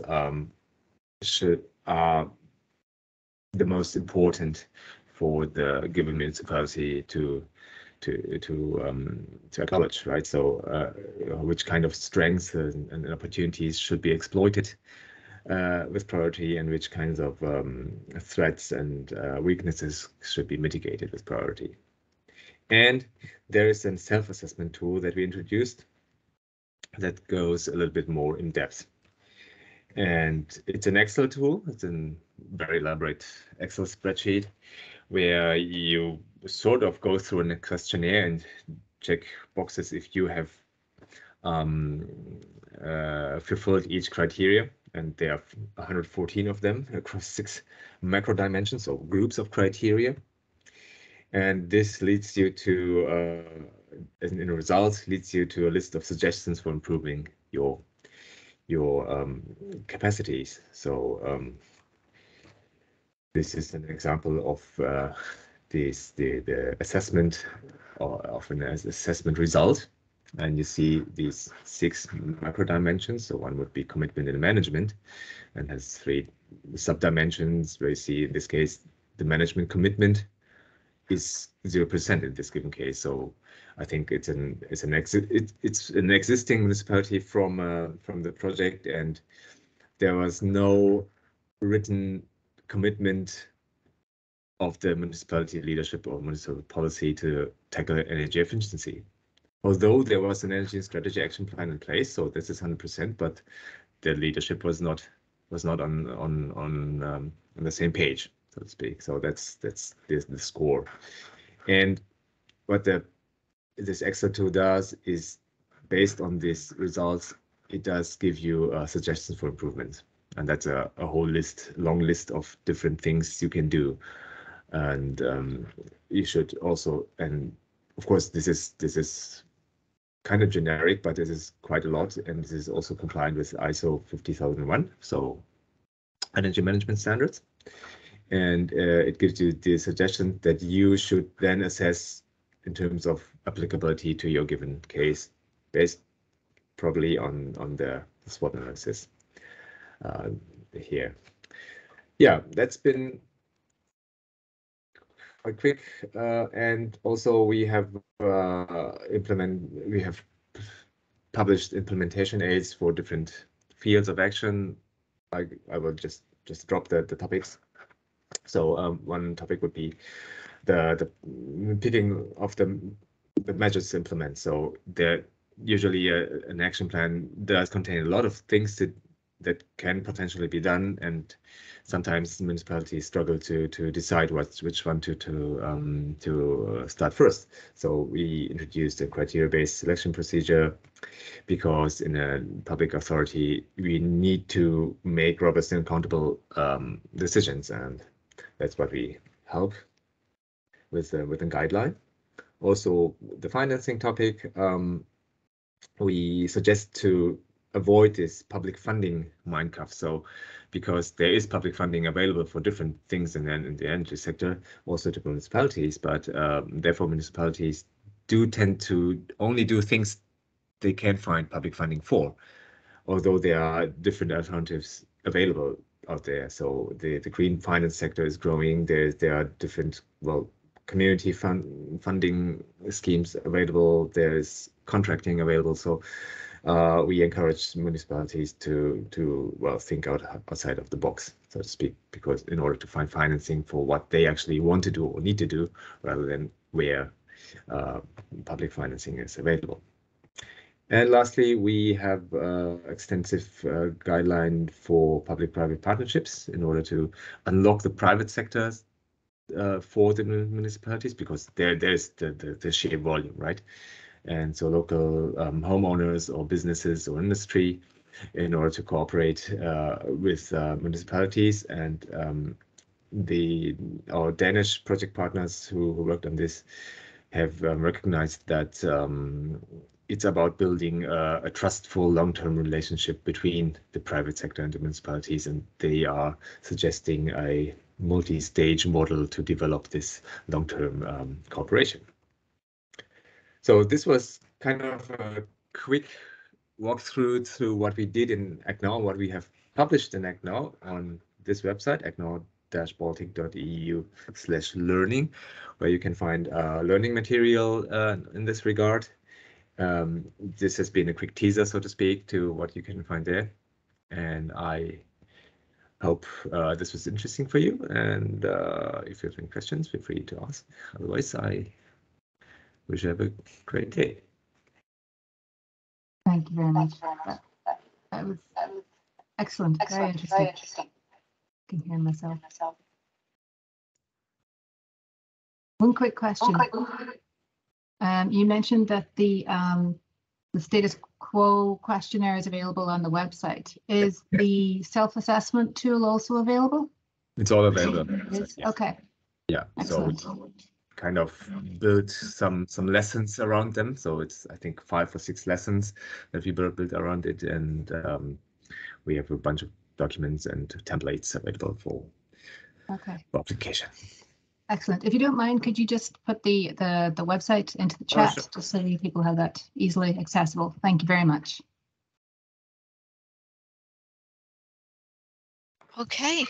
are the most important for the given municipality to acknowledge, right? So which kind of strengths and opportunities should be exploited with priority, and which kinds of threats and weaknesses should be mitigated with priority. And there is a self-assessment tool that we introduced that goes a little bit more in depth. And it's an Excel tool. It's a very elaborate Excel spreadsheet where you sort of go through a questionnaire and check boxes if you have fulfilled each criteria. And there are 114 of them across 6 macro dimensions, or groups of criteria. And this leads you to, in a result, leads you to a list of suggestions for improving your capacities. So this is an example of the assessment of an assessment result, and you see these 6 macro dimensions. So one would be commitment and management, and has 3 sub-dimensions, where you see in this case the management commitment is 0% in this given case. So I think it's an existing municipality from the project, and there was no written commitment of the municipality leadership or municipal policy to tackle energy efficiency. Although there was an energy strategy action plan in place, so this is 100%, but the leadership was not on the same page, so to speak. So that's the score. And what this Excel tool does is, based on these results, it does give you suggestions for improvement, and that's a whole long list of different things you can do. And you should also, and of course this is kind of generic, but this is quite a lot, and this is also compliant with ISO 50001, so energy management standards. And it gives you the suggestion that you should then assess in terms of applicability to your given case, based probably on the SWOT analysis here. Yeah, that's been quite quick, and also we have published implementation aids for different fields of action. I will just drop the topics. So one topic would be the picking of the measures to implement. So there usually an action plan does contain a lot of things that can potentially be done, and sometimes municipalities struggle to decide which one to start first. So we introduced a criteria-based selection procedure, because in a public authority we need to make robust and accountable decisions, and that's what we help with a guideline. Also, the financing topic, we suggest to avoid this public funding handcuff. So, because there is public funding available for different things in the energy sector, also to municipalities, but therefore municipalities do tend to only do things they can find public funding for, although there are different alternatives available out there. So the green finance sector is growing. There are different, well, community funding schemes available. There's contracting available. So we encourage municipalities to think outside of the box, so to speak, because in order to find financing for what they actually want to do or need to do, rather than where public financing is available. And lastly, we have extensive guideline for public-private partnerships in order to unlock the private sectors for the municipalities, because there's the sheer volume, right? And so local homeowners or businesses or industry, in order to cooperate with municipalities, and our Danish project partners who worked on this have recognized that it's about building a trustful long-term relationship between the private sector and the municipalities, and they are suggesting a multi-stage model to develop this long-term cooperation. So this was kind of a quick walkthrough to what we did in ACNOR, what we have published in ACNOR on this website, acnor-baltic.eu/learning, where you can find learning material in this regard. This has been a quick teaser, so to speak, to what you can find there. And I hope this was interesting for you. And if you have any questions, feel free to ask. Otherwise, I wish you have a great day. Thank you very much. That was excellent. Very interesting. I can hear myself. One quick question. You mentioned that the status quo questionnaire is available on the website. Is the self-assessment tool also available? It's all available. Yes. Okay. Yeah. Excellent. So kind of built some lessons around them. So it's, I think, 5 or 6 lessons that we built around it, and we have a bunch of documents and templates available for application. Excellent. If you don't mind, could you just put the website into the chat, sure, just so people have that easily accessible? Thank you very much. Okay.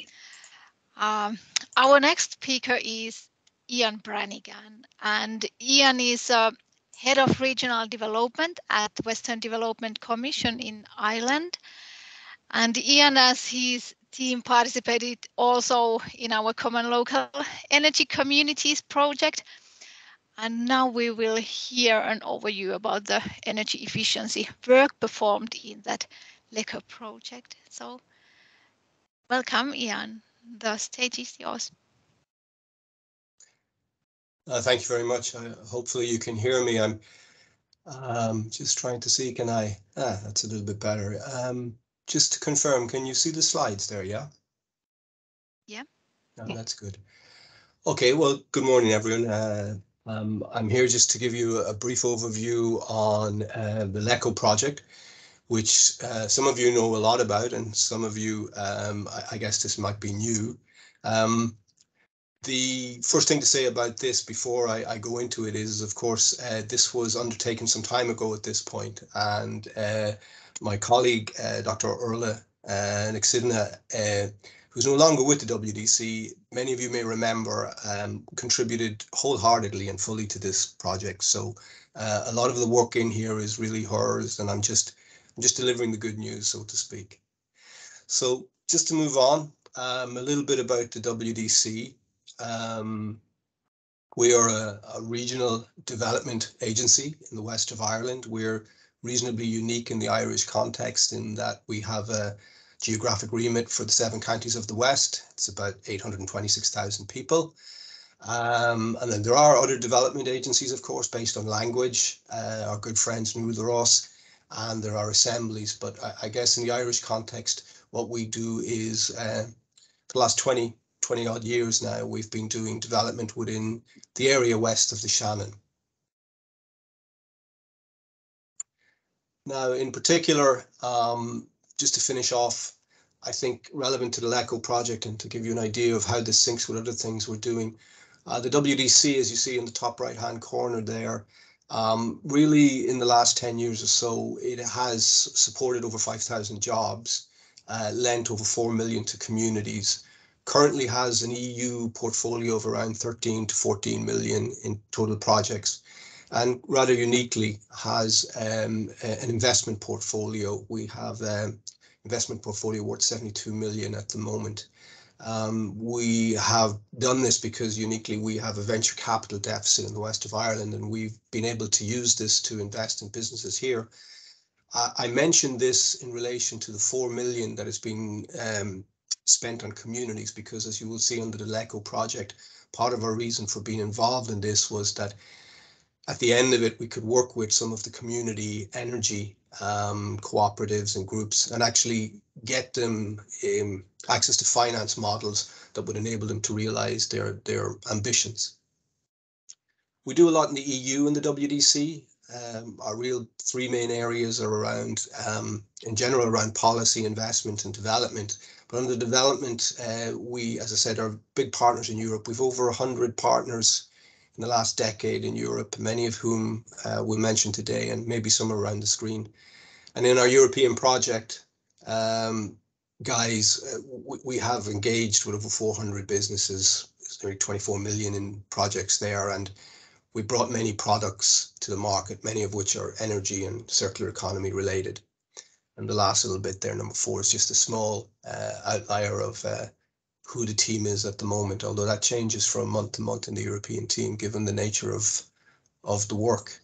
Our next speaker is Ian Brannigan, and Ian is Head of Regional Development at Western Development Commission in Ireland. And Ian, as his team, participated also in our Common Local Energy Communities project. And now we will hear an overview about the energy efficiency work performed in that LECO project. So welcome, Ian. The stage is yours. Thank you very much. Hopefully you can hear me. I'm just trying to see, can I? That's a little bit better. Just to confirm, can you see the slides there, yeah? Yeah. No, that's good. Okay, well, good morning, everyone. I'm here just to give you a brief overview on the LECO project, which some of you know a lot about, and some of you, I guess this might be new. The first thing to say about this before I go into it is, of course, this was undertaken some time ago at this point, and my colleague, Dr. Orla Nixidna, who's no longer with the WDC, many of you may remember, contributed wholeheartedly and fully to this project. So a lot of the work in here is really hers, and I'm just delivering the good news, so to speak. So just to move on, a little bit about the WDC. We are a regional development agency in the west of Ireland. We're reasonably unique in the Irish context in that we have a geographic remit for the 7 counties of the west. It's about 826,000 people. And then there are other development agencies, of course, based on language, our good friends Nuala Ross, and there are assemblies. But I guess in the Irish context, what we do is for the last 20 odd years now, we've been doing development within the area west of the Shannon. Now, in particular, just to finish off, I think relevant to the LECO project and to give you an idea of how this syncs with other things we're doing, the WDC, as you see in the top right-hand corner there, really in the last 10 years or so, it has supported over 5,000 jobs, lent over 4 million to communities, currently has an EU portfolio of around 13 to 14 million in total projects, and rather uniquely has an investment portfolio. We have an investment portfolio worth 72 million at the moment. We have done this because uniquely we have a venture capital deficit in the west of Ireland, and we've been able to use this to invest in businesses here. I mentioned this in relation to the 4 million that has been spent on communities, because as you will see under the LECO project, part of our reason for being involved in this was that at the end of it, we could work with some of the community energy cooperatives and groups and actually get them access to finance models that would enable them to realize their ambitions. We do a lot in the EU and the WDC. Our real 3 main areas are around, in general, around policy, investment and development. But under development, we, as I said, are big partners in Europe. We've over 100 partners in the last decade in Europe, many of whom we'll mention today, and maybe some around the screen. And in our European project, guys, we have engaged with over 400 businesses. There's nearly 24 million in projects there, and we brought many products to the market, many of which are energy and circular economy related. And the last little bit there, number 4, is just a small outlier of who the team is at the moment, although that changes from month to month in the European team, given the nature of the work.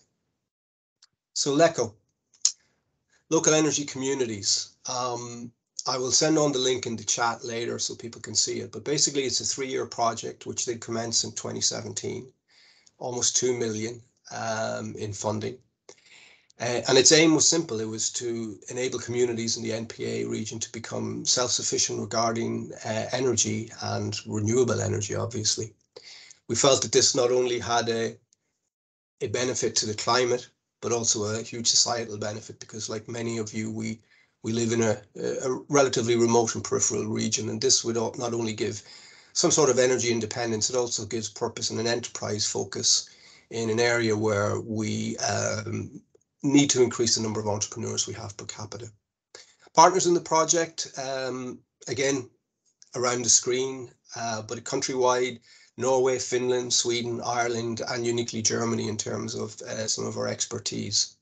So LECO, local energy communities. I will send on the link in the chat later so people can see it, but basically it's a 3-year project which did commence in 2017, almost 2 million in funding. And its aim was simple. It was to enable communities in the NPA region to become self-sufficient regarding energy and renewable energy, obviously. We felt that this not only had a benefit to the climate, but also a huge societal benefit, because like many of you, we live in a relatively remote and peripheral region, and this would not only give some sort of energy independence, it also gives purpose and an enterprise focus in an area where we need to increase the number of entrepreneurs we have per capita. Partners in the project, again, around the screen, but countrywide, Norway, Finland, Sweden, Ireland, and uniquely Germany in terms of some of our expertise.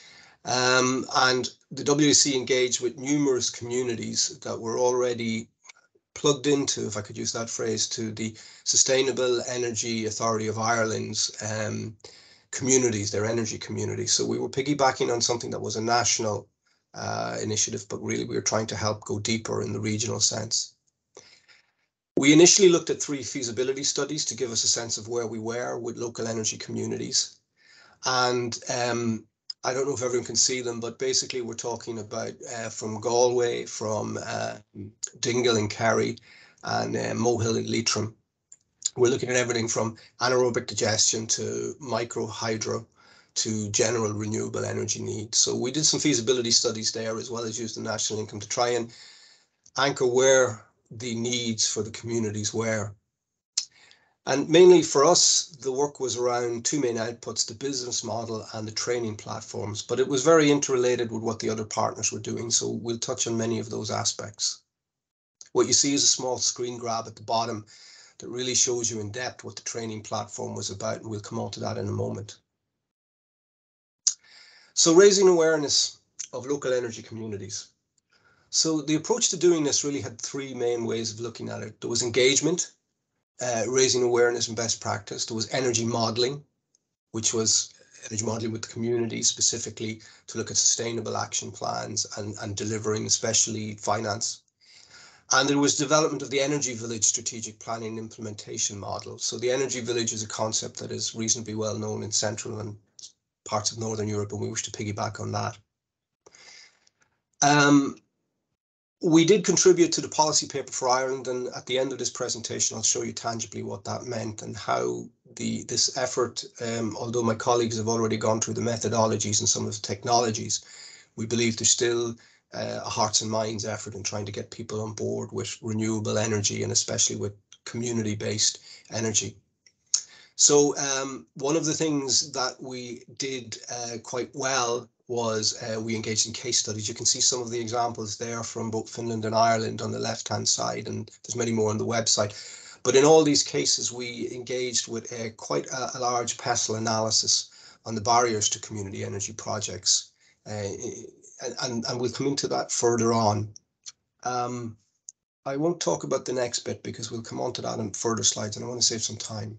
And the WDC engaged with numerous communities that were already plugged into, if I could use that phrase, to the Sustainable Energy Authority of Ireland's communities, their energy communities. So we were piggybacking on something that was a national initiative, but really we were trying to help go deeper in the regional sense. We initially looked at 3 feasibility studies to give us a sense of where we were with local energy communities. And I don't know if everyone can see them, but basically we're talking about from Galway, from Dingle and Kerry, and Mohill and Leitrim. We're looking at everything from anaerobic digestion to micro hydro to general renewable energy needs. So we did some feasibility studies there, as well as use the national income to try and anchor where the needs for the communities were. And mainly for us, the work was around 2 main outputs, the business model and the training platforms, but it was very interrelated with what the other partners were doing. So we'll touch on many of those aspects. What you see is a small screen grab at the bottom that really shows you in depth what the training platform was about, and we'll come on to that in a moment. So raising awareness of local energy communities. So the approach to doing this really had 3 main ways of looking at it. There was engagement, raising awareness and best practice. There was energy modeling, which was energy modeling with the community specifically to look at sustainable action plans and delivering, especially finance. And there was development of the Energy Village strategic planning and implementation model. So the Energy Village is a concept that is reasonably well known in Central and parts of Northern Europe, and we wish to piggyback on that. We did contribute to the policy paper for Ireland, and at the end of this presentation, I'll show you tangibly what that meant and how this effort, although my colleagues have already gone through the methodologies and some of the technologies, we believe there's still a hearts and minds effort in trying to get people on board with renewable energy and especially with community-based energy. So one of the things that we did quite well was we engaged in case studies. You can see some of the examples there from both Finland and Ireland on the left-hand side, and there's many more on the website. But in all these cases, we engaged with quite a large PESTEL analysis on the barriers to community energy projects. And we'll come into that further on. I won't talk about the next bit because we'll come on to that in further slides, and I want to save some time.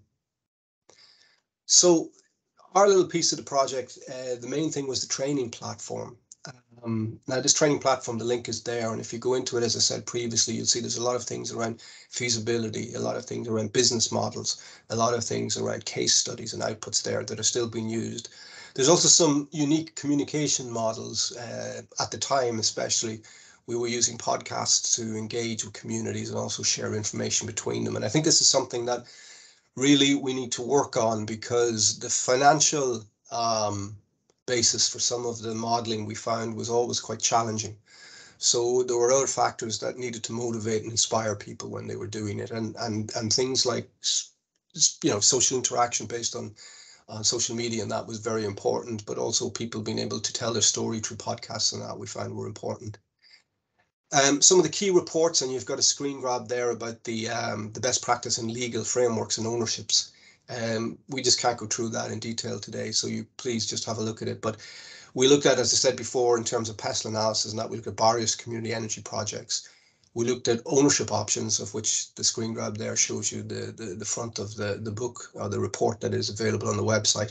So our little piece of the project, the main thing was the training platform. Now this training platform, the link is there, and if you go into it, as I said previously, you'll see there's a lot of things around feasibility, a lot of things around business models, a lot of things around case studies and outputs there that are still being used. There's also some unique communication models. At the time, especially, we were using podcasts to engage with communities and also share information between them. And I think this is something that really we need to work on, because the financial basis for some of the modeling we found was always quite challenging. So there were other factors that needed to motivate and inspire people when they were doing it, and things like, you know, social interaction based on social media, and that was very important, but also people being able to tell their story through podcasts and that we found were important. Some of the key reports, and you've got a screen grab there about the best practice in legal frameworks and ownerships. We just can't go through that in detail today, so you please just have a look at it. But we looked at, as I said before, in terms of PESTEL analysis, and that we looked at various community energy projects. We looked at ownership options, of which the screen grab there shows you the front of the book or the report that is available on the website.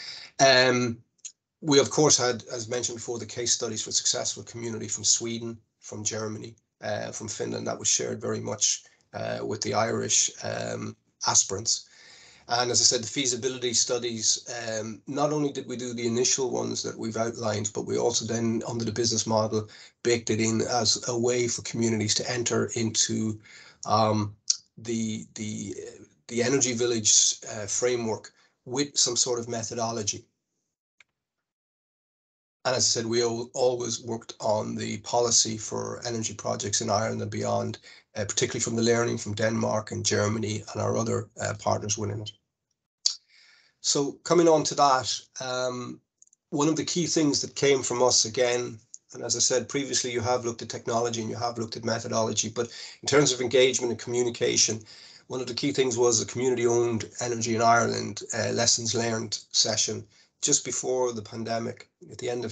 We, of course, had, as mentioned before, the case studies for successful community from Sweden, from Germany, from Finland. That was shared very much with the Irish aspirants. And as I said, the feasibility studies, not only did we do the initial ones that we've outlined, but we also then, under the business model, baked it in as a way for communities to enter into the Energy Village framework with some sort of methodology. And as I said, we always worked on the policy for energy projects in Ireland and beyond, particularly from the learning from Denmark and Germany and our other partners within it. So coming on to that, one of the key things that came from us again, and as I said previously, you have looked at technology and you have looked at methodology, but in terms of engagement and communication, one of the key things was a community-owned Energy in Ireland lessons learned session just before the pandemic at the end of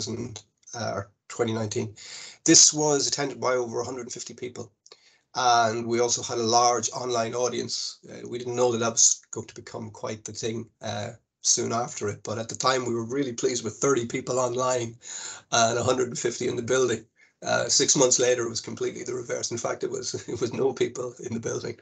2019. This was attended by over 150 people. And we also had a large online audience. We didn't know that that was going to become quite the thing soon after it. But at the time, we were really pleased with 30 people online and 150 in the building. 6 months later, it was completely the reverse. In fact, it was no people in the building.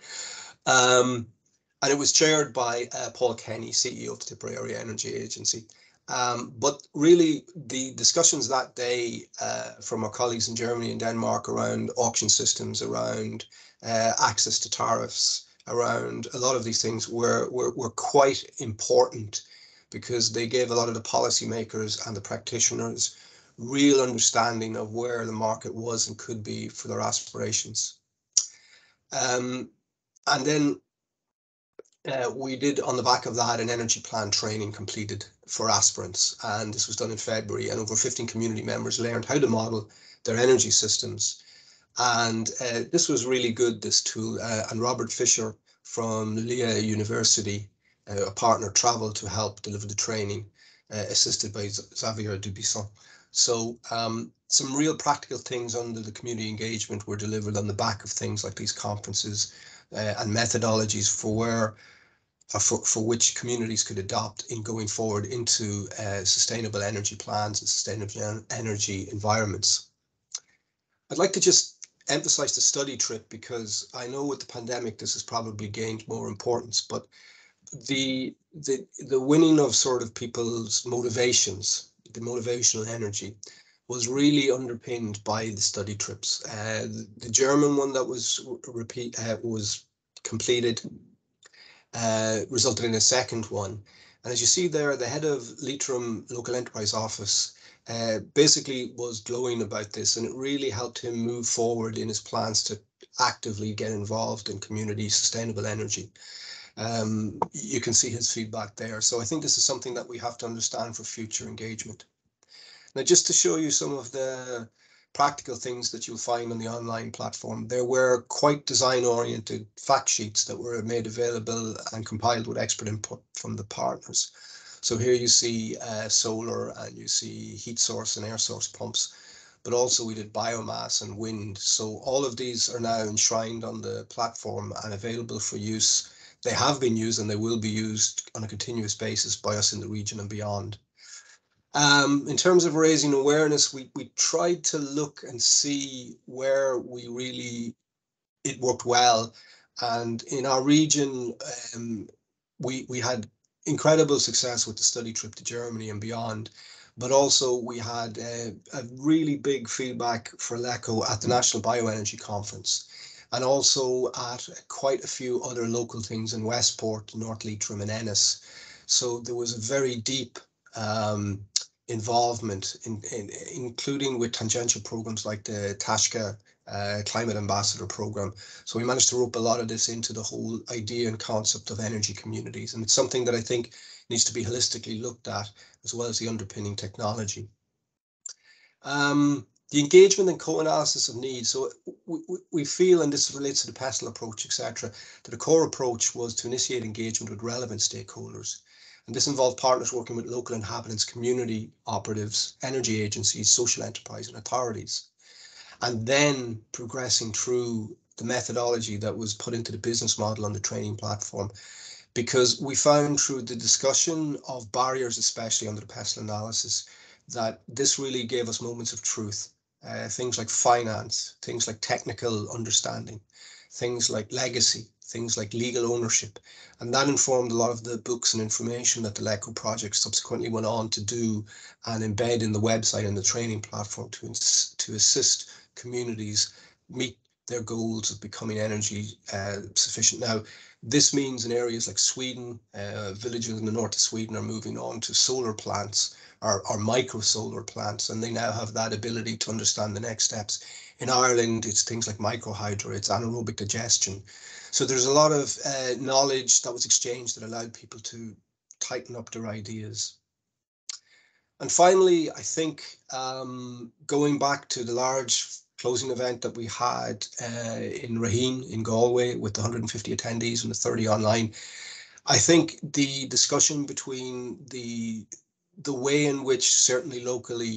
And it was chaired by Paul Kenny, CEO of the Tipperary Area Energy Agency. But really, the discussions that day from our colleagues in Germany and Denmark around auction systems, around access to tariffs, around a lot of these things were quite important, because they gave a lot of the policymakers and the practitioners real understanding of where the market was and could be for their aspirations. And then we did, on the back of that, an energy plan training completed for aspirants, and this was done in February, and over 15 community members learned how to model their energy systems. And this was really good, this tool, and Robert Fisher from Lille University, a partner, traveled to help deliver the training, assisted by Xavier Dubisson. So some real practical things under the community engagement were delivered on the back of things like these conferences and methodologies for which communities could adopt in going forward into sustainable energy plans and sustainable energy environments. I'd like to just emphasize the study trip, because I know with the pandemic this has probably gained more importance, but the winning of sort of people's motivations, the motivational energy, was really underpinned by the study trips. The German one that was completed resulted in a second one. And as you see there, the head of Leitrim Local Enterprise Office basically was glowing about this, and it really helped him move forward in his plans to actively get involved in community sustainable energy. You can see his feedback there. So I think this is something that we have to understand for future engagement. Now, just to show you some of the practical things that you'll find on the online platform, there were quite design-oriented fact sheets that were made available and compiled with expert input from the partners. So here you see solar, and you see heat source and air source pumps. but also we did biomass and wind. So all of these are now enshrined on the platform and available for use. They have been used and they will be used on a continuous basis by us in the region and beyond. In terms of raising awareness, we tried to look and see where it worked well. And in our region, we had incredible success with the study trip to Germany and beyond. But also we had a really big feedback for LECO at the National Bioenergy Conference, and also at quite a few other local things in Westport, North Leitrim and Ennis. So there was a very deep involvement, including with tangential programs like the Tashka Climate Ambassador Program. So we managed to rope a lot of this into the whole idea and concept of energy communities. And it's something that I think needs to be holistically looked at, as well as the underpinning technology. The engagement and co-analysis of needs. So we feel, and this relates to the PESTEL approach, etc., that the core approach was to initiate engagement with relevant stakeholders. And this involved partners working with local inhabitants, community operatives, energy agencies, social enterprise and authorities. And then progressing through the methodology that was put into the business model on the training platform. Because we found through the discussion of barriers, especially under the PESTEL analysis, that this really gave us moments of truth. Things like finance, things like technical understanding, things like legacy, things like legal ownership. And that informed a lot of the books and information that the LECO project subsequently went on to do and embed in the website and the training platform to assist communities meet their goals of becoming energy sufficient. Now, this means in areas like Sweden, villages in the north of Sweden are moving on to solar plants or micro solar plants, and they now have that ability to understand the next steps. In Ireland, it's things like microhydro, it's anaerobic digestion. So there's a lot of knowledge that was exchanged that allowed people to tighten up their ideas. And finally, I think going back to the large closing event that we had in Raheen in Galway with the 150 attendees and the 30 online, I think the discussion between the way in which certainly locally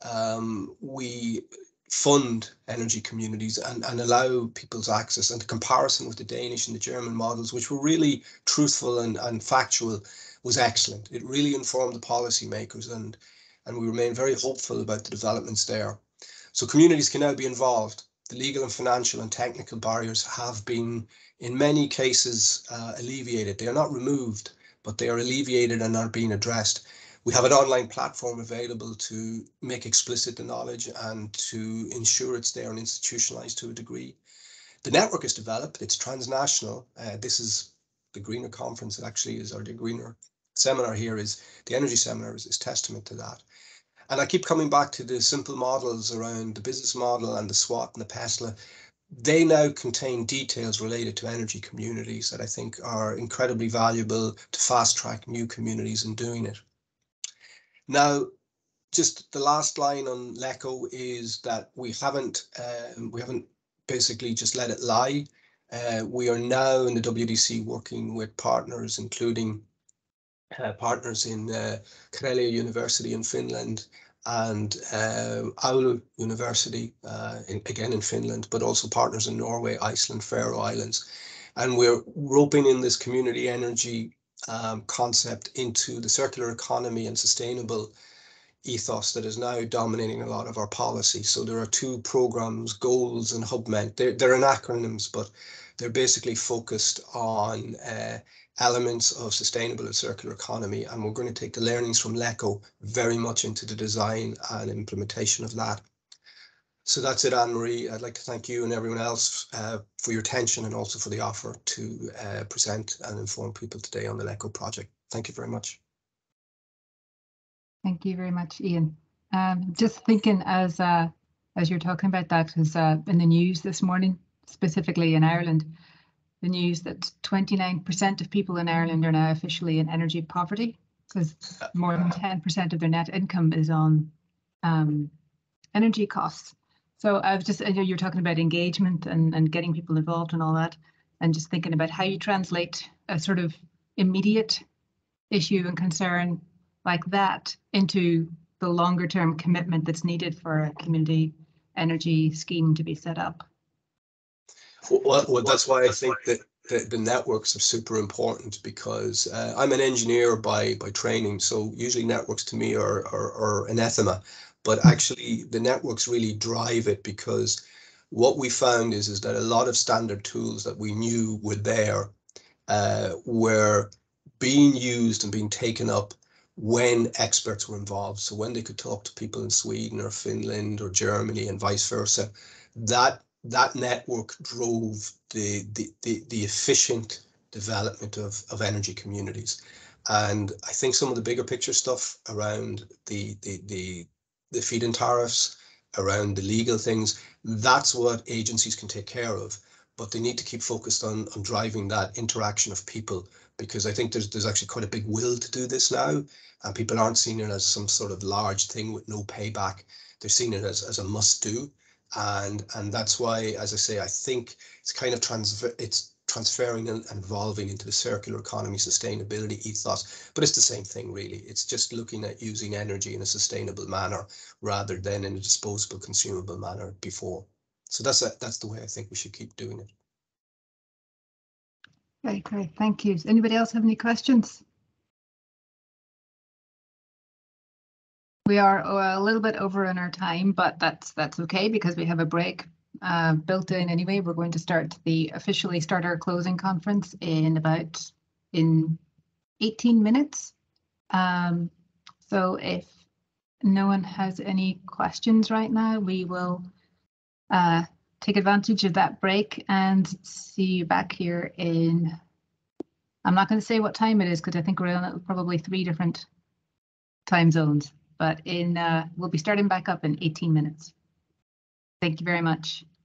we fund energy communities and allow people's access, and the comparison with the Danish and the German models, which were really truthful and factual, was excellent. It really informed the policymakers, and we remain very hopeful about the developments there. So communities can now be involved. The legal and financial and technical barriers have been, in many cases, alleviated. They are not removed, but they are alleviated and are being addressed. We have an online platform available to make explicit the knowledge and to ensure it's there and institutionalized to a degree. The network is developed, it's transnational. This is the Greener conference, it actually is, or the Greener seminar here is, the energy seminar is testament to that. And I keep coming back to the simple models around the business model and the SWOT and the PESTEL. They now contain details related to energy communities that I think are incredibly valuable to fast track new communities in doing it. Now, just the last line on LECO is that we haven't basically just let it lie. We are now in the WDC working with partners, including partners in Karelia University in Finland and Oulu University, again in Finland, but also partners in Norway, Iceland, Faroe Islands. And we're roping in this community energy concept into the circular economy and sustainable ethos that is now dominating a lot of our policy. So there are two programs, GOALS and HubMent. They're acronyms, but they're basically focused on elements of sustainable and circular economy. And we're going to take the learnings from LECO very much into the design and implementation of that. So that's it, Anne-Marie. I'd like to thank you and everyone else for your attention and also for the offer to present and inform people today on the LECO project. Thank you very much. Thank you very much, Ian. Just thinking as you're talking about that, because in the news this morning, specifically in Ireland, the news that 29% of people in Ireland are now officially in energy poverty, because more than 10% of their net income is on energy costs. So I know you're talking about engagement and getting people involved and all that, and just thinking about how you translate a sort of immediate issue and concern like that into the longer term commitment that's needed for a community energy scheme to be set up. Well, that's why I think that the networks are super important, because I'm an engineer by training, so usually networks to me are anathema, but actually the networks really drive it, because what we found is that a lot of standard tools that we knew were there were being used and being taken up when experts were involved. So when they could talk to people in Sweden or Finland or Germany and vice versa, that network drove the efficient development of energy communities. And I think some of the bigger picture stuff around the feed-in tariffs, around the legal things, that's what agencies can take care of. But they need to keep focused on driving that interaction of people, because I think there's actually quite a big will to do this now, and people aren't seeing it as some sort of large thing with no payback. They're seeing it as a must do. And that's why, as I say, I think it's kind of transferring and evolving into the circular economy sustainability ethos, but it's the same thing really. It's just looking at using energy in a sustainable manner rather than in a disposable, consumable manner before. So that's the way I think we should keep doing it. Okay, great, thank you. Does anybody else have any questions? We are a little bit over in our time, but that's okay, because we have a break built in anyway. We're going to officially start our closing conference in 18 minutes. So if no one has any questions right now, we will take advantage of that break and see you back here in, I'm not going to say what time it is, because I think we're in probably 3 different time zones, but we'll be starting back up in 18 minutes. Thank you very much.